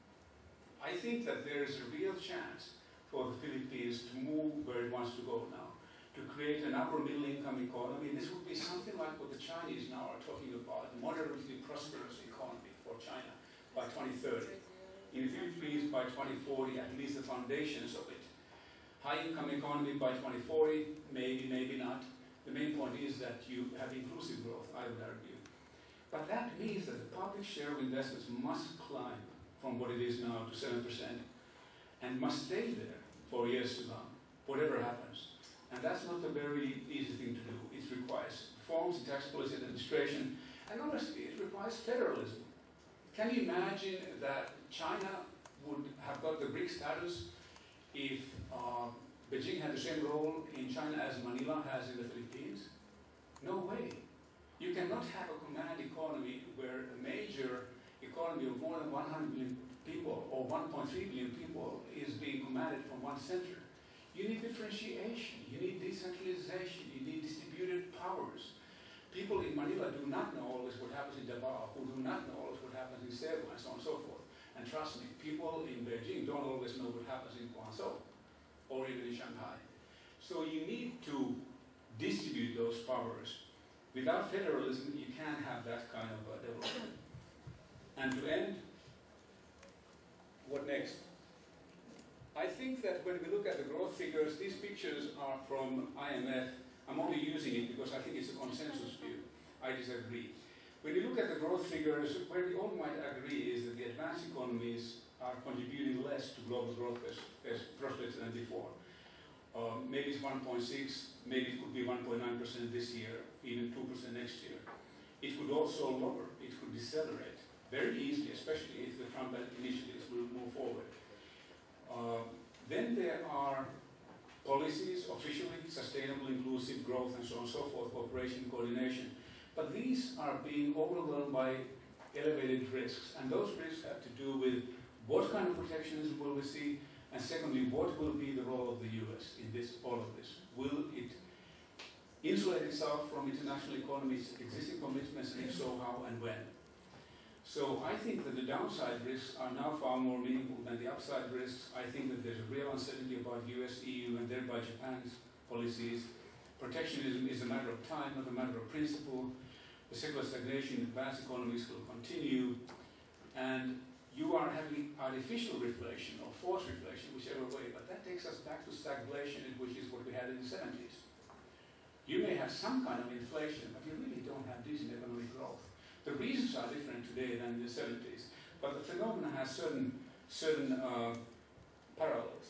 I think that there is a real chance for the Philippines to move where it wants to go now, to create an upper middle income economy. This would be something like what the Chinese now are talking about, a moderately prosperous economy for China by twenty thirty. In the Philippines by twenty forty, at least the foundations of it. High income economy by twenty forty, maybe, maybe not. The main point is that you have inclusive growth, I would argue. But that means that the public share of investments must climb from what it is now to seven percent and must stay there for years to come, whatever happens. And that's not a very easy thing to do. It requires reforms in tax policy and administration, and honestly, it requires federalism. Can you imagine that China would have got the BRICS status if uh, Beijing had the same role in China as Manila has in the Philippines? No way. You cannot have a command economy where a major economy of more than one hundred million people or one point three billion people is being commanded from one center. You need differentiation, you need decentralization, you need distributed powers. People in Manila do not know always what happens in Davao, who do not know always what happens in Cebu, and so on and so forth. And And trust me, people in Beijing don't always know what happens in Guangzhou or even in Shanghai. So you need to distribute those powers. Without federalism, you can't have that kind of uh, development. And to end, what next? I think that when we look at the growth figures, these pictures are from I M F. I'm only using it because I think it's a consensus view. I disagree. When you look at the growth figures, where we all might agree is that the advanced economies are contributing less to global growth prospects than before. Uh, maybe it's one point six, maybe it could be one point nine percent this year, even two percent next year. It could also lower, it could decelerate very easily, especially if the Trump initiatives will move forward. Uh, then there are policies, officially, sustainable, inclusive growth, and so on and so forth, cooperation, coordination. But these are being overwhelmed by elevated risks, and those risks have to do with what kind of protectionism will we see, and secondly, what will be the role of the U S in this, all of this? Will it insulate itself from international economy's existing commitments, and if so, how and when? So I think that the downside risks are now far more meaningful than the upside risks. I think that there's a real uncertainty about U S, E U, and thereby Japan's policies. Protectionism is a matter of time, not a matter of principle. The secular stagnation in advanced economies will continue, and you are having artificial reflation or forced reflation, whichever way, but that takes us back to stagflation, which is what we had in the seventies. You may have some kind of inflation, but you really don't have decent economic growth. The reasons are different today than in the seventies, but the phenomenon has certain, certain uh, parallels.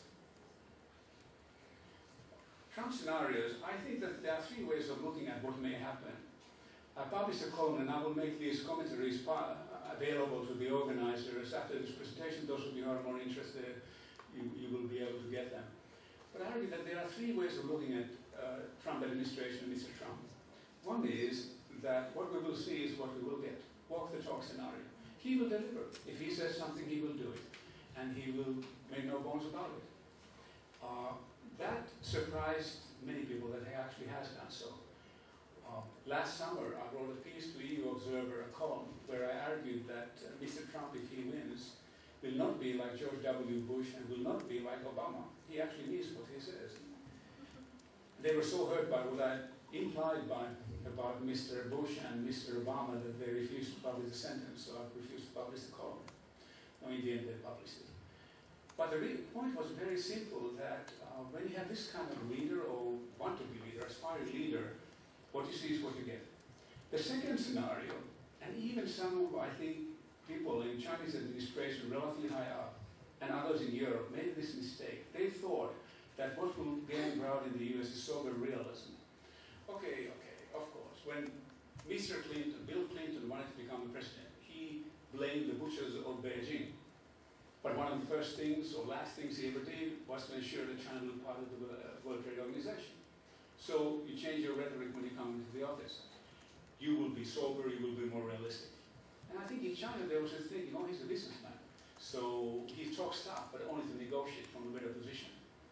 Trump scenarios, I think that there are three ways of looking at what may happen. I published a column, and I will make these commentaries available to the organizers after this presentation. Those of you who are more interested, you, you will be able to get them. But I argue that there are three ways of looking at uh, Trump administration and Mister Trump. One is that what we will see is what we will get. Walk the talk scenario. He will deliver. If he says something, he will do it. And he will make no bones about it. Uh, that surprised many people that he actually has done so. Uh, last summer, I wrote a piece to E U Observer, a column, where I argued that uh, Mister Trump, if he wins, will not be like George W. Bush and will not be like Obama. He actually means what he says. They were so hurt by what I implied by about Mister Bush and Mister Obama that they refused to publish the sentence, so I refused to publish the column. No, in the end, they published it. But the real point was very simple, that uh, when you have this kind of leader, or want to be leader, aspiring leader, what you see is what you get. The second scenario, and even some of, I think, people in Chinese administration relatively high up, and others in Europe, made this mistake. They thought that what will gain ground in the U S is sober realism. Okay, okay. Of course, when Mister Clinton, Bill Clinton, wanted to become the president, he blamed the butchers of Beijing. But one of the first things or last things he ever did was to ensure that China would be part of the World Trade Organization. So you change your rhetoric when you come into the office. You will be sober, you will be more realistic. And I think in China there was this thing, you know, he's a businessman. So he talks tough, but only to negotiate from a better position.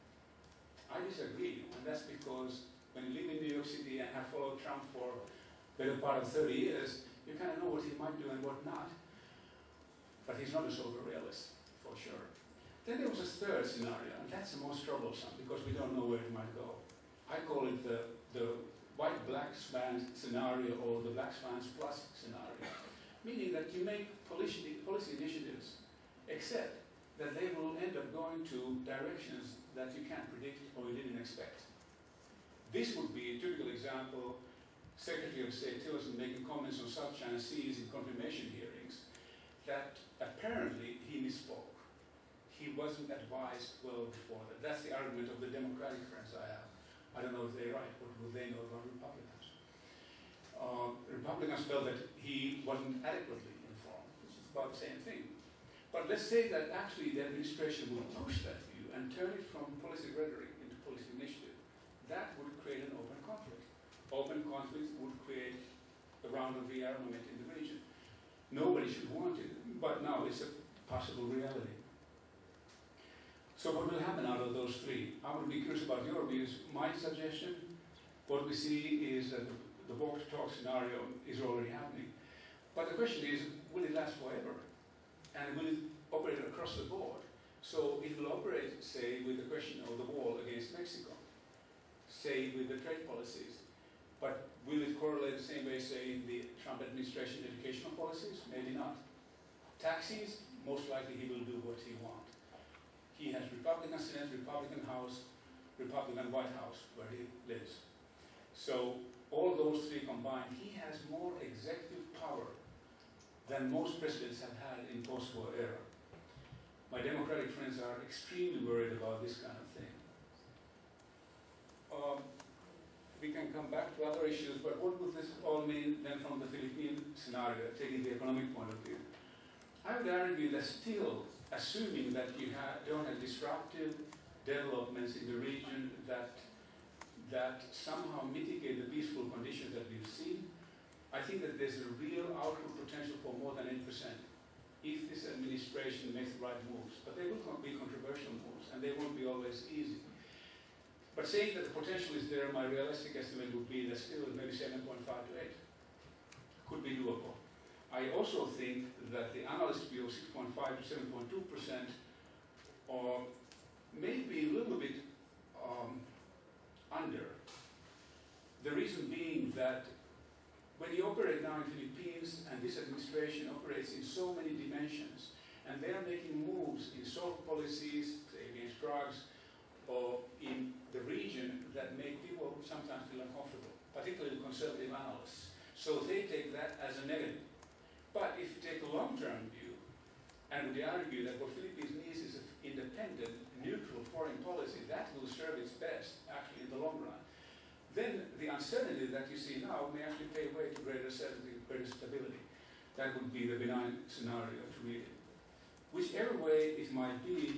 I disagree, and that's because when you live in New York City and have followed Trump for the better part of thirty years, you kind of know what he might do and what not. But he's not a sober realist, for sure. Then there was a third scenario, and that's the most troublesome because we don't know where it might go. I call it the, the white black swan scenario, or the black swans plus scenario, meaning that you make policy, policy initiatives, except that they will end up going to directions that you can't predict or you didn't expect. This would be a typical example, Secretary of State Tillerson making comments on South China Seas in confirmation hearings, that apparently he misspoke. He wasn't advised well before that. That's the argument of the Democratic friends I have. I don't know if they're right. What will they know about Republicans? Uh, Republicans felt that he wasn't adequately informed, which is about the same thing. But let's say that actually the administration will push that view and turn it from policy rhetoric into policy initiative. That would create an open conflict. Open conflict would create a round of rearmament in the region. Nobody should want it, but now it's a possible reality. So what will happen out of those three? I would be curious about your views. My suggestion, what we see is that the walk to talk scenario is already happening. But the question is, will it last forever? And will it operate across the board. So it will operate, say, with the question of the wall against Mexico, say, with the trade policies. But will it correlate the same way, say, in the Trump administration educational policies? Maybe not. Taxes, most likely he will do what he wants. He has Republican Senate, Republican House, Republican White House, where he lives. So all those three combined, he has more executive power than most presidents have had in post-war era. My Democratic friends are extremely worried about this kind of thing. Um, we can come back to other issues, but what would this all mean then from the Philippine scenario, taking the economic point of view? I would argue that still, assuming that you have, don't have disruptive developments in the region that, that somehow mitigate the peaceful conditions that we've seen, I think that there's a real output potential for more than eight percent if this administration makes the right moves. But they will be controversial moves, and they won't be always easy. But saying that the potential is there, my realistic estimate would be that still maybe seven point five to eight could be doable. I also think that the analyst view of six point five to seven point two percent or may be a little bit um, under. The reason being that when you operate now in Philippines, and this administration operates in so many dimensions, and they are making moves in soft policies, say against drugs, or in the region that make people sometimes feel uncomfortable, particularly conservative analysts. So they take that as a negative. But if you take a long-term view, and we argue that what Philippines needs is an independent, neutral foreign policy, that will serve its best, actually, in the long run. Then the uncertainty that you see now may actually pay way to greater certainty, greater stability. That would be the benign scenario to read it. Whichever way it might be,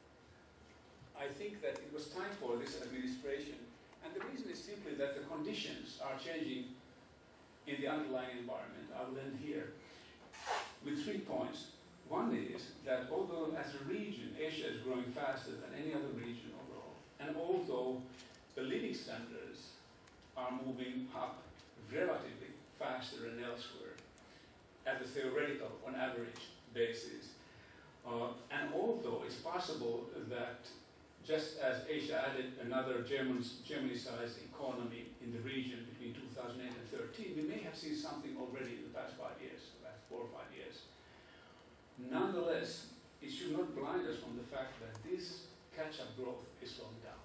I think that it was time for this administration, and the reason is simply that the conditions are changing in the underlying environment. I will end here with three points. One is that although as a region, Asia is growing faster than any other region overall, and although the living standards are moving up relatively faster than elsewhere at the theoretical, on average basis, uh, and although it's possible that just as Asia added another Germany-sized economy in the region between two thousand eight and thirteen, we may have seen something already in the past five years, the last four or five years. Nonetheless, it should not blind us from the fact that this catch-up growth is slowing down.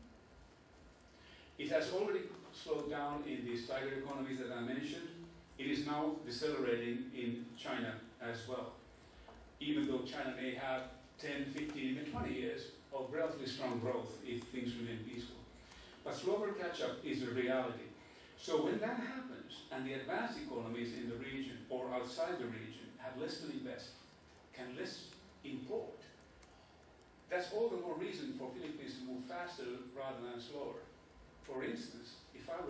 It has already slowed down in these tiger economies that I mentioned. It is now decelerating in China as well, even though China may have ten, fifteen, even twenty years of relatively strong growth if things remain peaceful. But slower catch-up is a reality. So when that happens, and the advanced economies in the region or outside the region have less to invest, can less import, that's all the more reason for Philippines to move faster rather than slower. For instance, if I